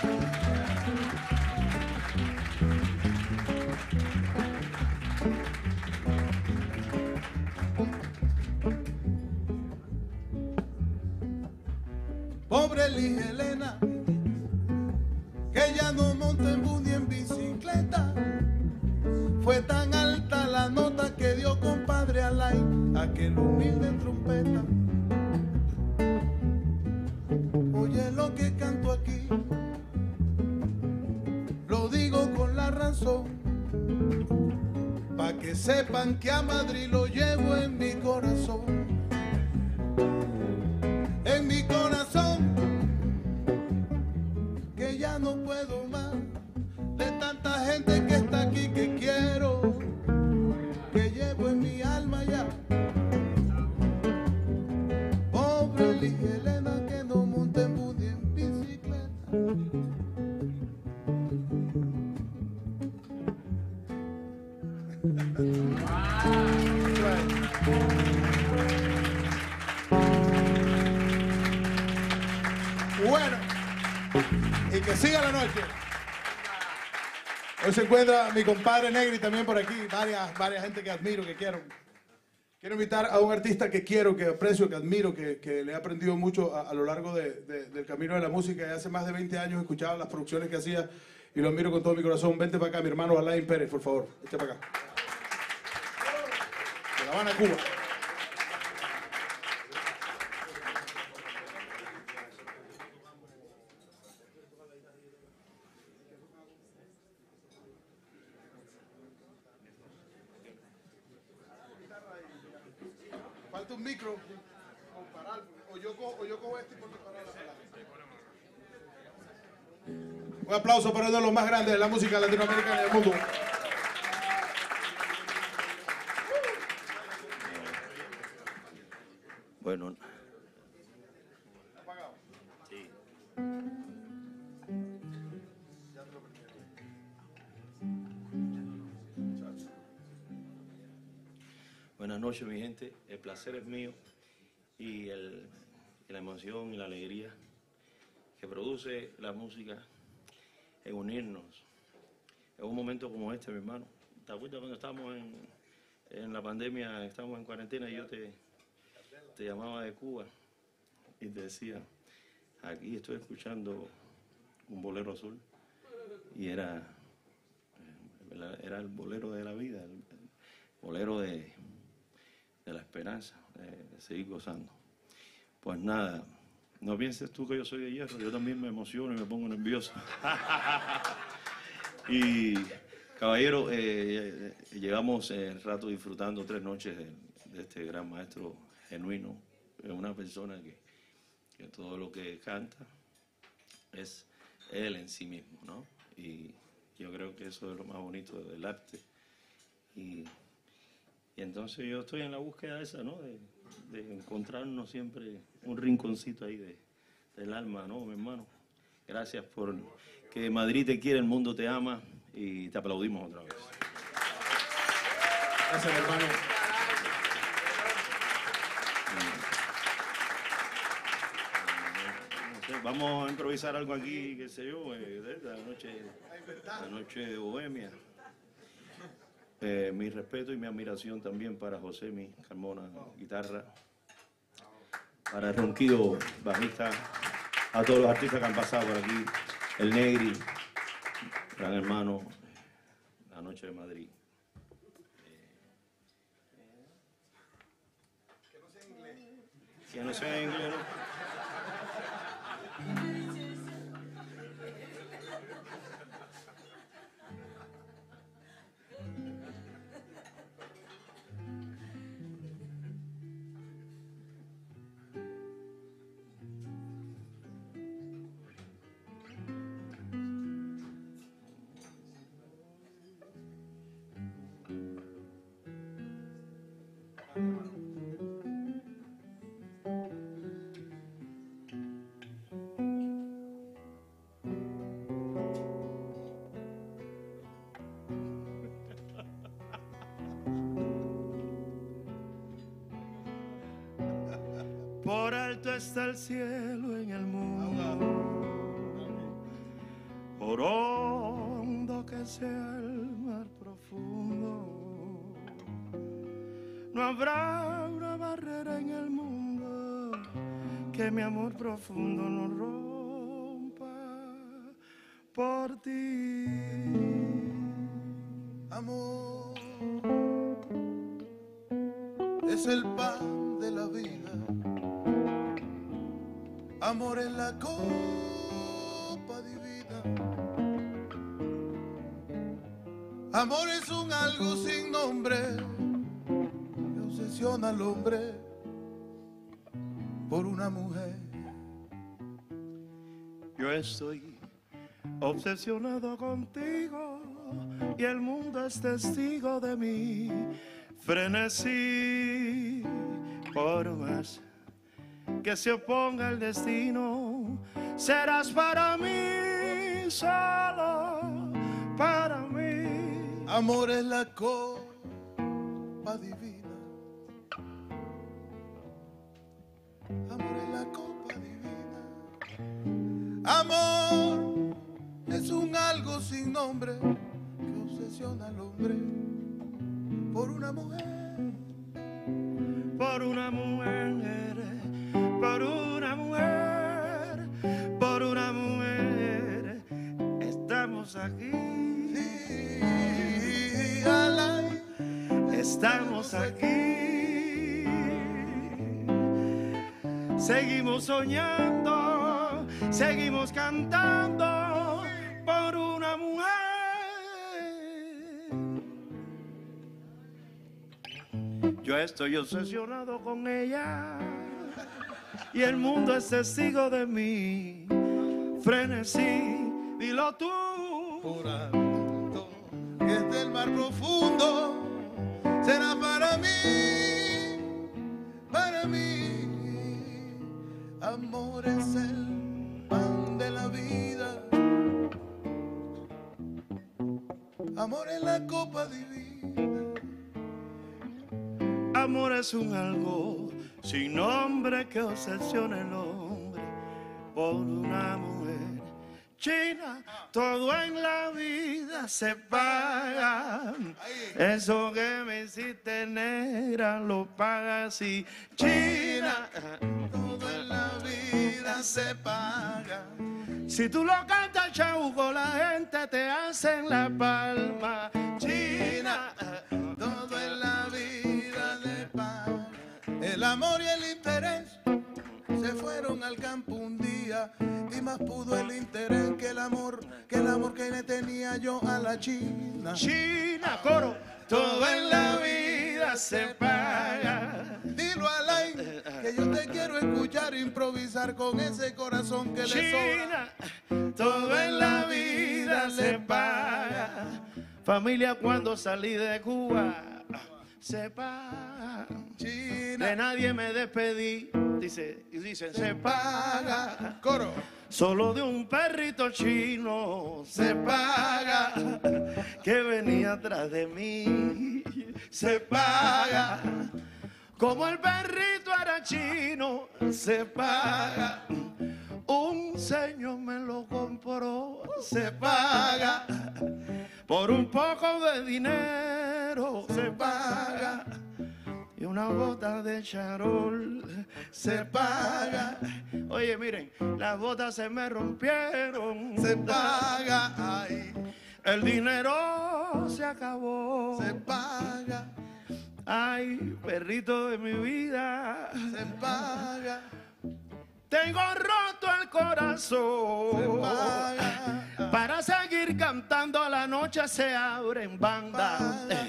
S1: Pobre Ligia Elena, que ya no monta en bus ni en bicicleta. Fue tan alta la nota que dio compadre Alain, aquel humilde trompeta. Oye lo que canto aquí, lo digo con la razón, pa' que sepan que a Madrid lo llevo en mi corazón. En mi corazón, que ya no puedo más de tanta gente que está aquí que quiero, que llevo en mi alma ya. Pobre Ligia Elena, que no monta en bus ni en bicicleta. Bueno, y que siga la noche. Hoy se encuentra mi compadre Negri también por aquí, varias gente que admiro, que quiero. Quiero invitar a un artista que quiero, que aprecio, que admiro, que le he aprendido mucho a lo largo del camino de la música. Y hace más de 20 años escuchaba las producciones que hacía y lo admiro con todo mi corazón. Vente para acá, mi hermano Alain Pérez, por favor. Vente para acá. De La Habana, Cuba. un micro. Comparar, o yo cojo este y por disparar la palabra. Un aplauso para uno de los más grandes de la música latinoamericana del mundo.
S2: Bueno.
S1: Apagado.
S2: Sí. Buenas noches, mi gente. El placer es mío y la emoción y la alegría que produce la música en unirnos en un momento como este, mi hermano. ¿Te acuerdas cuando estábamos en la pandemia, estábamos en cuarentena y yo te llamaba de Cuba y te decía, aquí estoy escuchando un bolero azul y era el bolero de la vida, el bolero de la esperanza, de seguir gozando. Pues nada, no pienses tú que yo soy de hierro, yo también me emociono y me pongo nervioso. Y caballero, llegamos el rato disfrutando 3 noches de este gran maestro genuino, es una persona que todo lo que canta es él en sí mismo, ¿no? Y yo creo que eso es lo más bonito del arte. Y entonces yo estoy en la búsqueda esa, ¿no? De encontrarnos siempre un rinconcito ahí del alma, ¿no, mi hermano? Gracias por que Madrid te quiere, el mundo te ama y te aplaudimos otra vez.
S1: Gracias, hermano.
S2: Vamos a improvisar algo aquí, qué sé yo, la noche de Bohemia. Mi respeto y mi admiración también para José Mi Carmona, guitarra, para Ronquido, bajista, a todos los artistas que han pasado por aquí, el Negri, gran hermano, la noche de Madrid. Que no sea inglés, ¿no?
S3: Por alto está el cielo en el mundo, por hondo que sea el mar profundo, no habrá una barrera en el mundo que mi amor profundo no rompa por ti.
S1: Amor es el pan de la vida. Amor es la copa divina. Amor es un algo sin nombre que obsesiona al hombre por una mujer.
S3: Yo estoy obsesionado contigo y el mundo es testigo de mi frenesí. Por más que se oponga el destino, serás para mí, solo para mí.
S1: Amor es la copa divina. Amor es la copa divina. Amor es un algo sin nombre que obsesiona al hombre por una mujer.
S3: Por una mujer, por una mujer, por una mujer, estamos aquí.
S1: Sí, alay,
S3: estamos aquí. Seguimos soñando, seguimos cantando por una mujer. Yo estoy obsesionado con ella y el mundo es testigo de mí. Frenesí, dilo tú.
S1: Por alto, que es del mar profundo, será para mí. Amor es el pan de la vida, amor es la copa divina.
S3: Amor es un algo sin nombre que obsesiona el hombre por una mujer. China, todo en la vida se paga. Eso que me hiciste negra lo pagas y China,
S1: Todo en la vida se paga.
S3: si tú lo cantas chauco, la gente te hace en la palma. China,
S1: Todo en la vida se paga. El amor y el interés se fueron al campo un día y más pudo el interés que el amor que le tenía yo a la China.
S3: China, coro, todo en la vida se paga.
S1: Dilo a Alain que yo te quiero escuchar improvisar con ese corazón que le sobra.
S3: China, todo en la vida se paga. Familia, cuando salí de Cuba, se paga.
S1: China,
S3: De nadie me despedí, dicen se paga.
S1: coro,
S3: Solo de un perrito chino se paga, que venía atrás de mí, se paga. Como el perrito era chino, se paga. Un señor me lo compró, se paga. Por un poco de dinero, se paga. Y una bota de charol se paga. Oye, miren, las botas se me rompieron.
S1: se paga, ay,
S3: El dinero se acabó.
S1: se paga,
S3: Ay, perrito de mi vida.
S1: se paga,
S3: Tengo roto el corazón.
S1: se paga,
S3: Para seguir cantando la noche se abren bandas.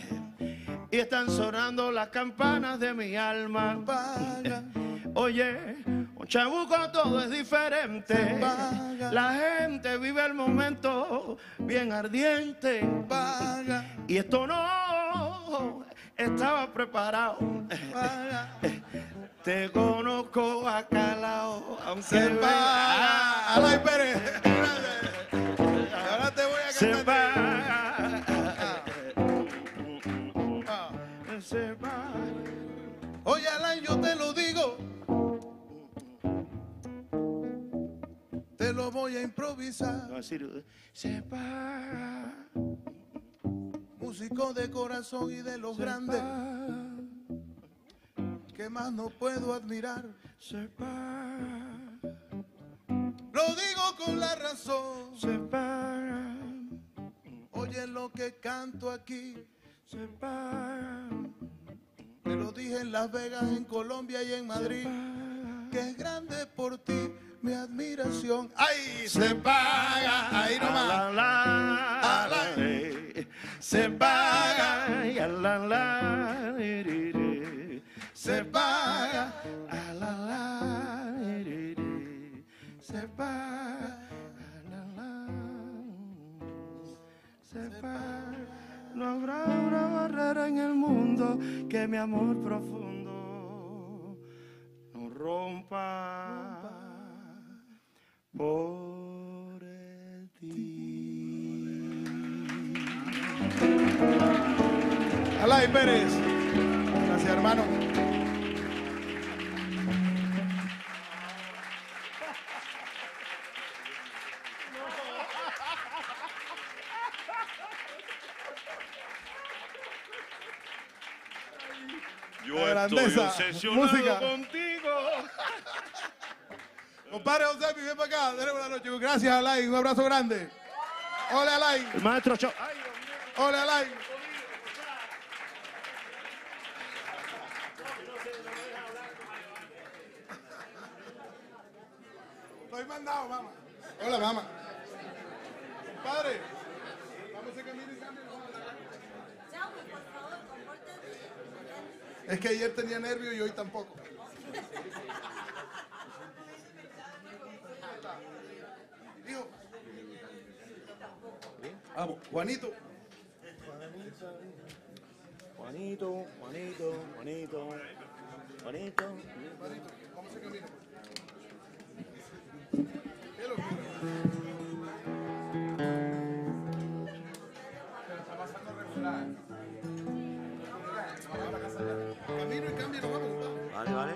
S3: Y están sonando las campanas de mi alma.
S1: paga,
S3: Oye, un chabuco todo es diferente.
S1: paga.
S3: La gente vive el momento bien ardiente.
S1: paga,
S3: Y esto no estaba preparado.
S1: paga,
S3: Te conozco a calao, aunque
S1: se paga. Alain Pérez, ahora te voy a
S3: se
S1: cantar.
S3: paga.
S1: Ah.
S3: Se paga.
S1: Oye, Alain, yo te lo digo, te lo voy a improvisar.
S3: No, decir, se paga.
S1: Músico de corazón y de los grandes, que más no puedo admirar.
S3: Se paga.
S1: Lo digo con la razón.
S3: Se paga.
S1: Oye lo que canto aquí,
S3: Se paga.
S1: te lo dije en Las Vegas, en Colombia y en Madrid, que es grande por ti mi admiración. ¡Ay! Se paga, ahí nomás.
S3: La, la, la, se paga. Y a la, la, ri, ri. Se paga. A la, la, ri, ri. Se paga. A la, la. Se paga. No habrá una barrera en el mundo que mi amor profundo no rompa por ti.
S1: Alain Pérez. Gracias, hermano.
S3: Yo
S1: La grandeza,
S3: obsesionado
S1: música.
S3: contigo.
S1: Compadre José, ven para acá. Dale buenas noches. Gracias, Alain. Un abrazo grande. Hola, Alain.
S3: El maestro Cho.
S1: Hola, Alain. Estoy mandado, mamá. Hola, mamá. Compadre, vamos a cambiar y cambio. Es que ayer tenía nervios y hoy tampoco. Hijo. Vamos, Juanito.
S3: Juanito, Juanito, Juanito, Juanito.
S1: ¿Cómo se camina? Camino y cambio, nos vamos.
S3: Vale, vale.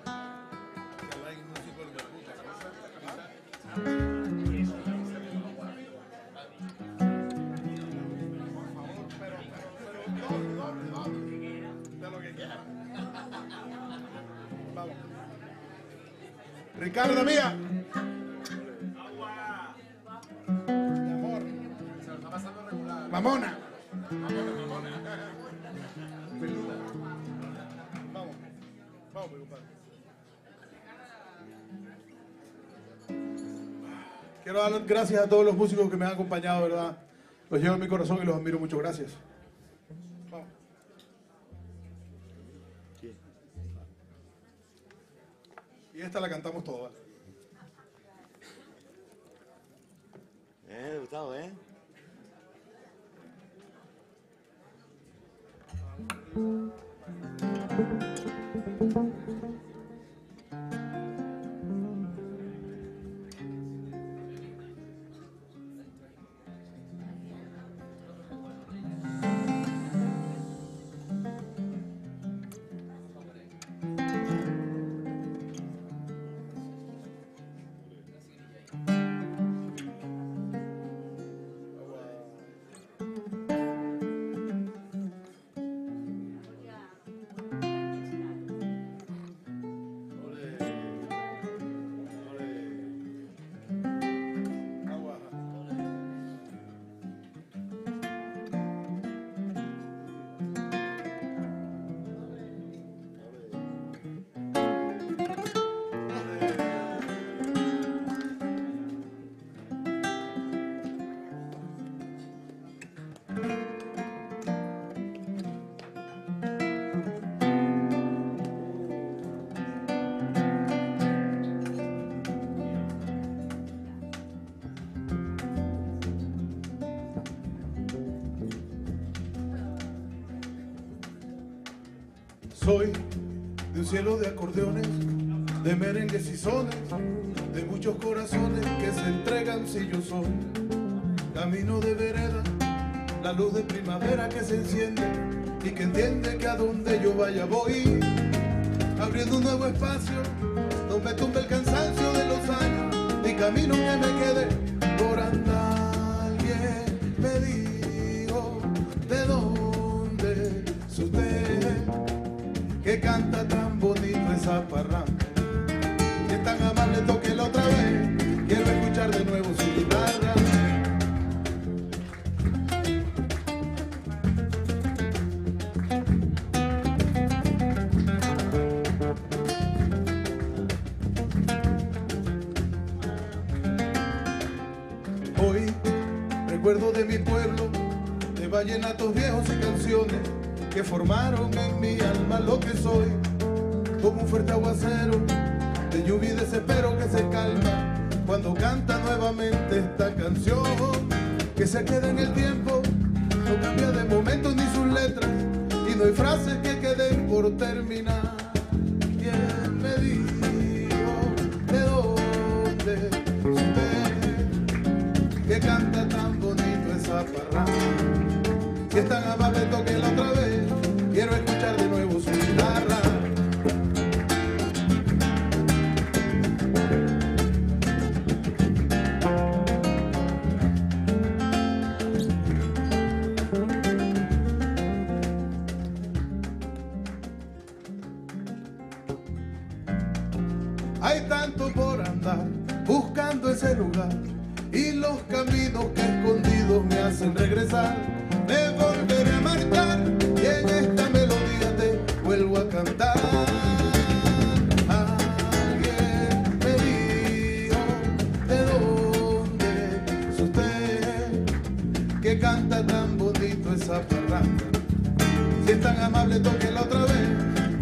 S1: Ricardo, mía. Mi amor. Se lo está pasando regular. Mamona. Vamos. Vamos, mi compadre. Quiero dar las gracias a todos los músicos que me han acompañado, ¿verdad? Los llevo en mi corazón y los admiro mucho. Gracias. Vamos. Y esta la cantamos toda.
S3: Gustavo,
S1: Soy de un cielo de acordeones, de merengues y sones, de muchos corazones que se entregan si yo soy camino de vereda, la luz de primavera que se enciende y que entiende que a donde yo vaya voy, abriendo un nuevo espacio donde tumbe el cansancio de los años y camino que me quede por andar. Alguien me dijo de dónde es usted, que canta tan bonito esa parranda. Si es tan amable, tóquela otra vez. Quiero escuchar de nuevo su guitarra. Hoy recuerdo de mi pueblo, de vallenatos viejos y canciones que formaron en mi alma lo que soy, como un fuerte aguacero de lluvia y desespero que se calma cuando canta nuevamente esta canción, que se queda en el tiempo, no cambia de momento ni sus letras, y no hay frases que queden por terminar. ¿Quién me dijo de dónde es usted, que canta tan bonito esa parranda? Si es tan amable, tóquela otra vez. Quiero escuchar de nuevo su guitarra. Hay tanto por andar buscando ese lugar y los caminos que escondidos me hacen regresar. Me volveré a marchar y en esta melodía te vuelvo a cantar. Alguien me dijo de dónde es usted, que canta tan bonito esa parranda. Si es tan amable, tóquela otra vez.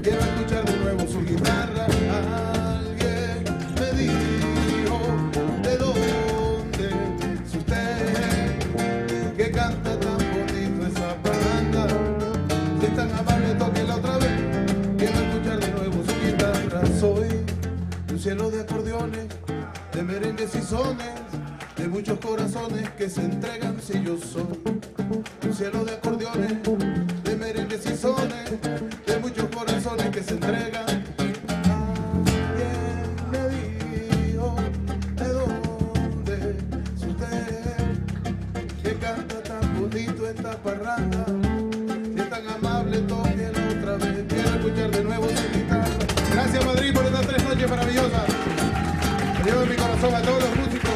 S1: corazones que se entregan si yo soy un cielo de acordeones, de merengues y sones, de muchos corazones que se entregan. Alguien me dijo de dónde es usted, que canta tan bonito esta parranda, y es tan amable, tóquelo otra vez, quiero escuchar de nuevo su guitarra. Gracias Madrid por estas 3 noches maravillosas. Llevo en mi corazón a todos los músicos.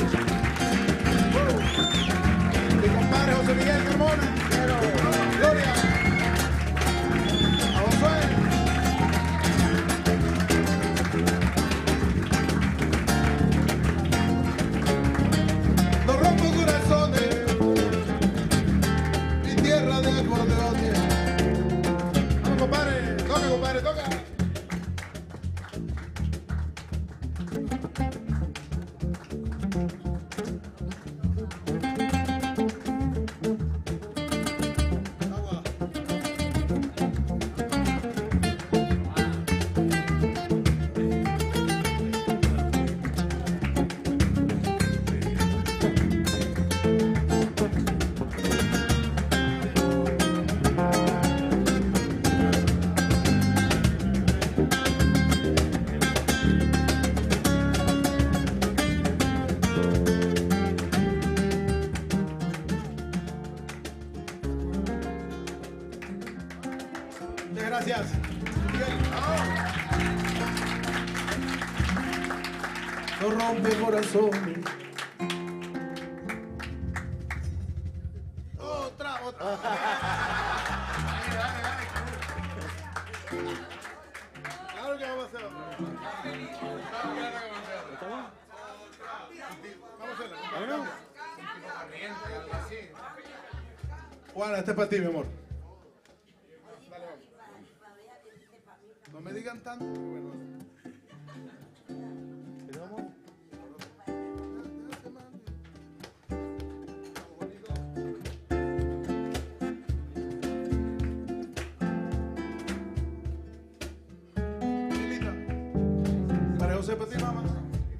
S1: Mi compadre José Miguel Carmona. Gloria. A Josué. No rompo corazones, mi tierra de acordeones. Vamos compadre, toca compadre, toca. Gracias. No rompe corazones. Otra. Claro que vamos a hacer otra. Vamos a hacerla. Juana, este es para ti, mi amor. No me digan tanto. Para José, para ti, mamá.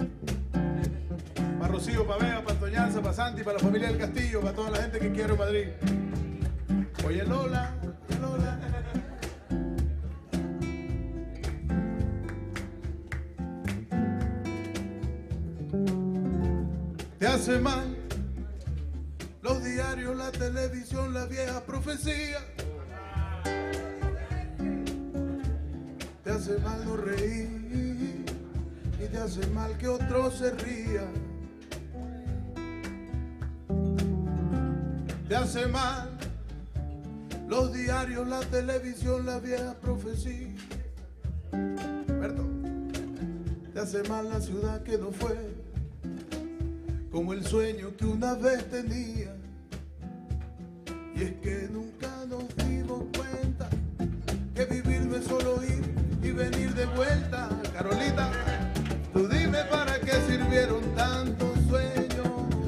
S1: Para Rocío, para Bea, para Toñanza, para Santi, para la familia del Castillo, para toda la gente que quiero en Madrid. Oye, Lola, Lola. Te hace mal los diarios, la televisión, la vieja profecía. Te hace mal no reír y te hace mal que otro se ría. Te hace mal los diarios, la televisión, la vieja profecía. Berto, te hace mal la ciudad que no fue como el sueño que una vez tenía. Y es que nunca nos dimos cuenta que vivir no es solo ir y venir de vuelta. Carolita, tú dime para qué sirvieron tantos sueños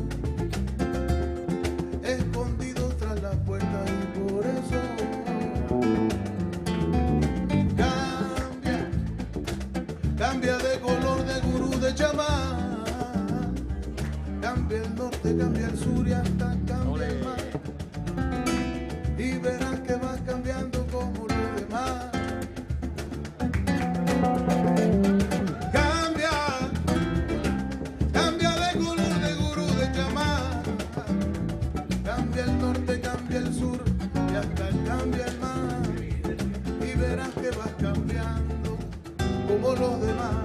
S1: escondidos tras la puerta, y por eso cambia de color, de gurú, de chamán. Cambia el norte, cambia el sur y hasta cambia el mar. Y verás que vas cambiando como los demás. Cambia de color, de gurú, de chamán. Cambia el norte, cambia el sur y hasta cambia el mar. Y verás que vas cambiando como los demás.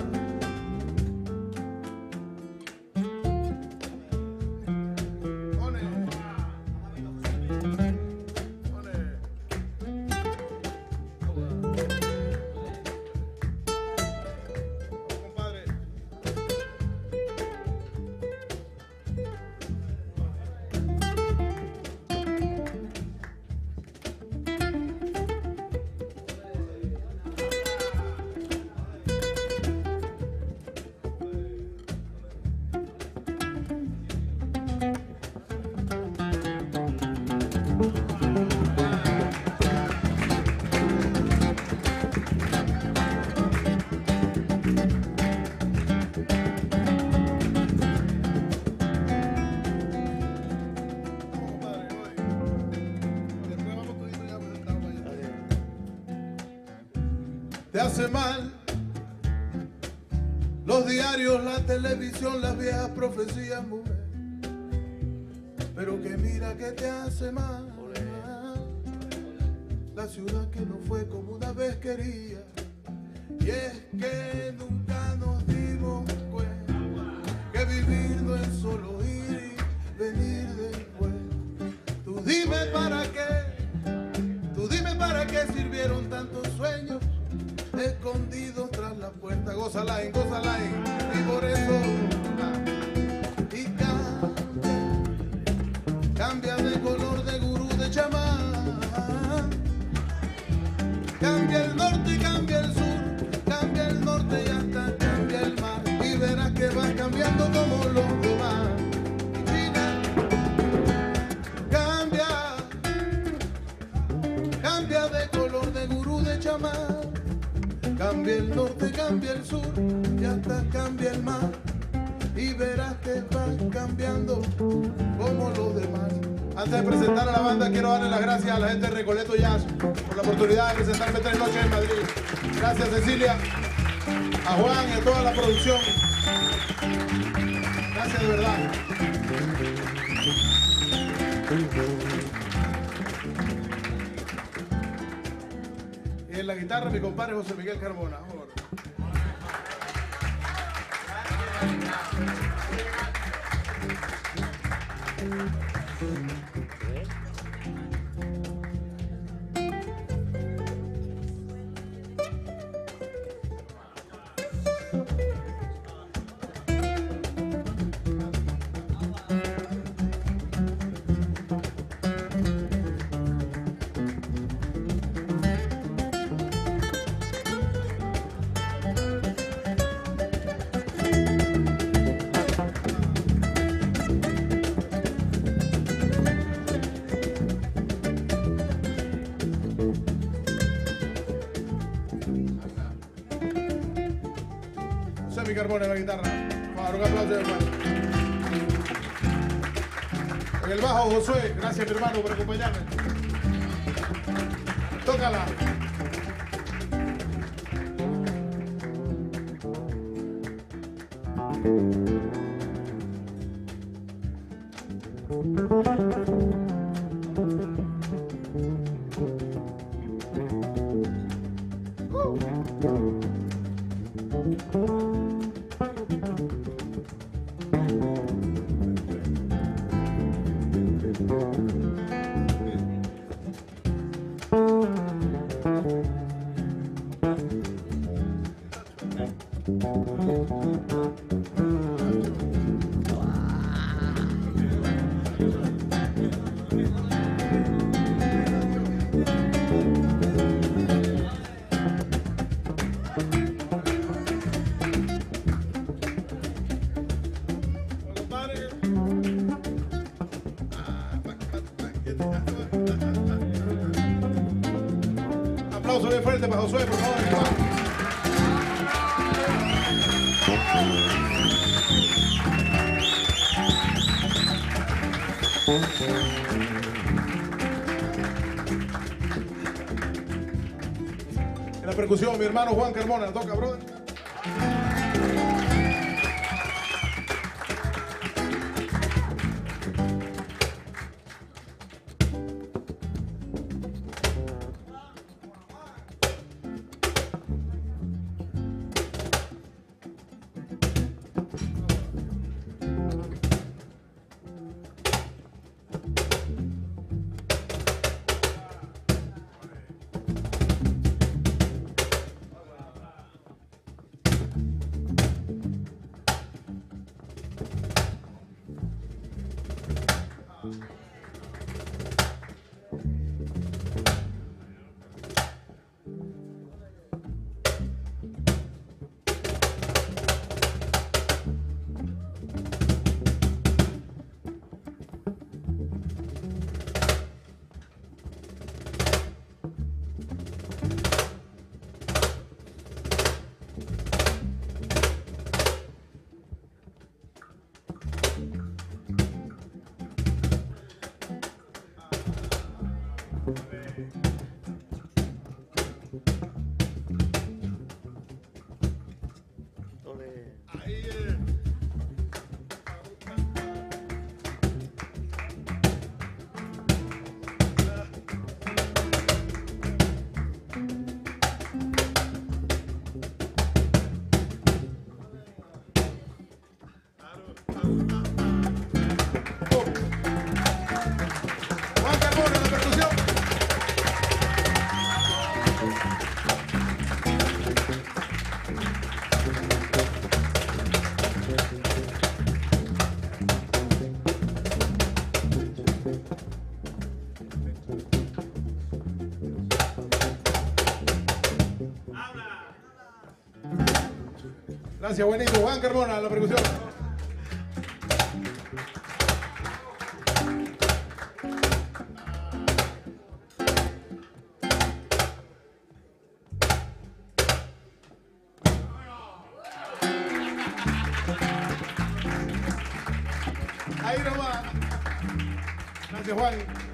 S1: te hace mal. Los diarios, la televisión, las viejas profecías, mujer. Pero que mira que te hace mal. La ciudad que no fue como una vez quería. Y es que nunca nos dimos cuenta que vivir no es solo ir y venir después. Tú dime para qué sirvieron tantos sueños escondidos tras la puerta. Gózala, y por eso y cambia de color, de gurú, de chamán. Cambia el norte y cambia el sur, cambia el norte y hasta cambia el mar. Y verás que vas cambiando como los demás. China, cambia de color, de gurú, de chamán. Cambia el norte, cambia el sur y hasta cambia el mar. Y verás que vas cambiando como los demás. Antes de presentar a la banda, quiero darle las gracias a la gente de Recoleto Jazz por la oportunidad de presentarme 3 noches en Madrid. Gracias, Cecilia, a Juan y a toda la producción. Gracias de verdad. Y en la guitarra, mi compadre José Miguel Carmona. Ahora. José Carbone en la guitarra. Para un aplauso de hermano. En el bajo, Josué. Gracias, mi hermano, por acompañarme. Tócala. Aplauso bien fuerte para Josué, por favor. En la percusión, mi hermano Juan Carmona, toca, brother. Juan Carmona en la percusión. Gracias, buenísimo. Juan Carmona en la percusión. Ahí nomás. Gracias, Juan.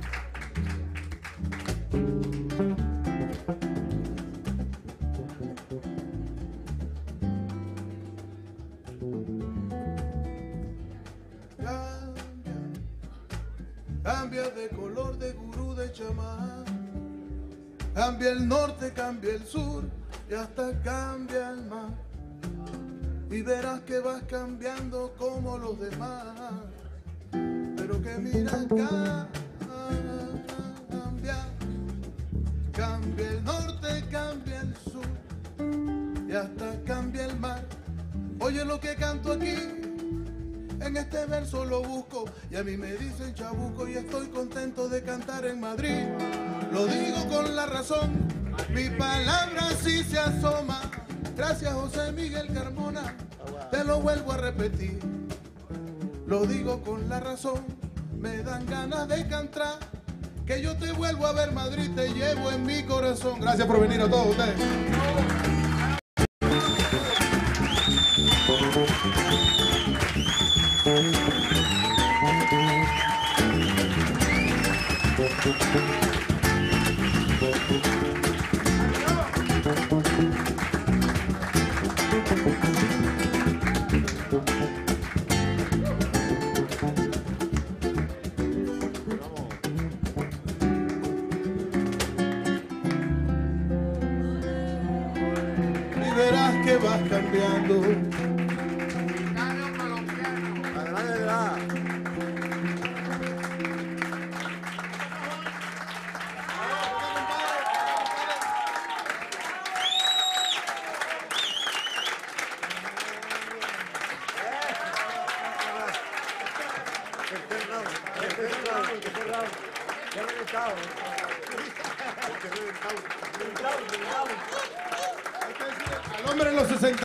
S1: Cambia de color de gurú de chamán. Cambia el norte, cambia el sur y hasta cambia el mar. Y verás que vas cambiando como los demás. Pero que mira acá, cambia el norte, cambia el sur y hasta cambia el mar. Oye lo que canto aquí, en este verso lo busco y a mí me dicen chabuco y estoy contento de cantar en Madrid. Lo digo con la razón, mi palabra sí se asoma. Gracias José Miguel Carmona, te lo vuelvo a repetir. Lo digo con la razón, me dan ganas de cantar. Que yo te vuelvo a ver Madrid, te llevo en mi corazón. Gracias por venir a todos ustedes. Y verás que vas cambiando. Al hombre en los 60.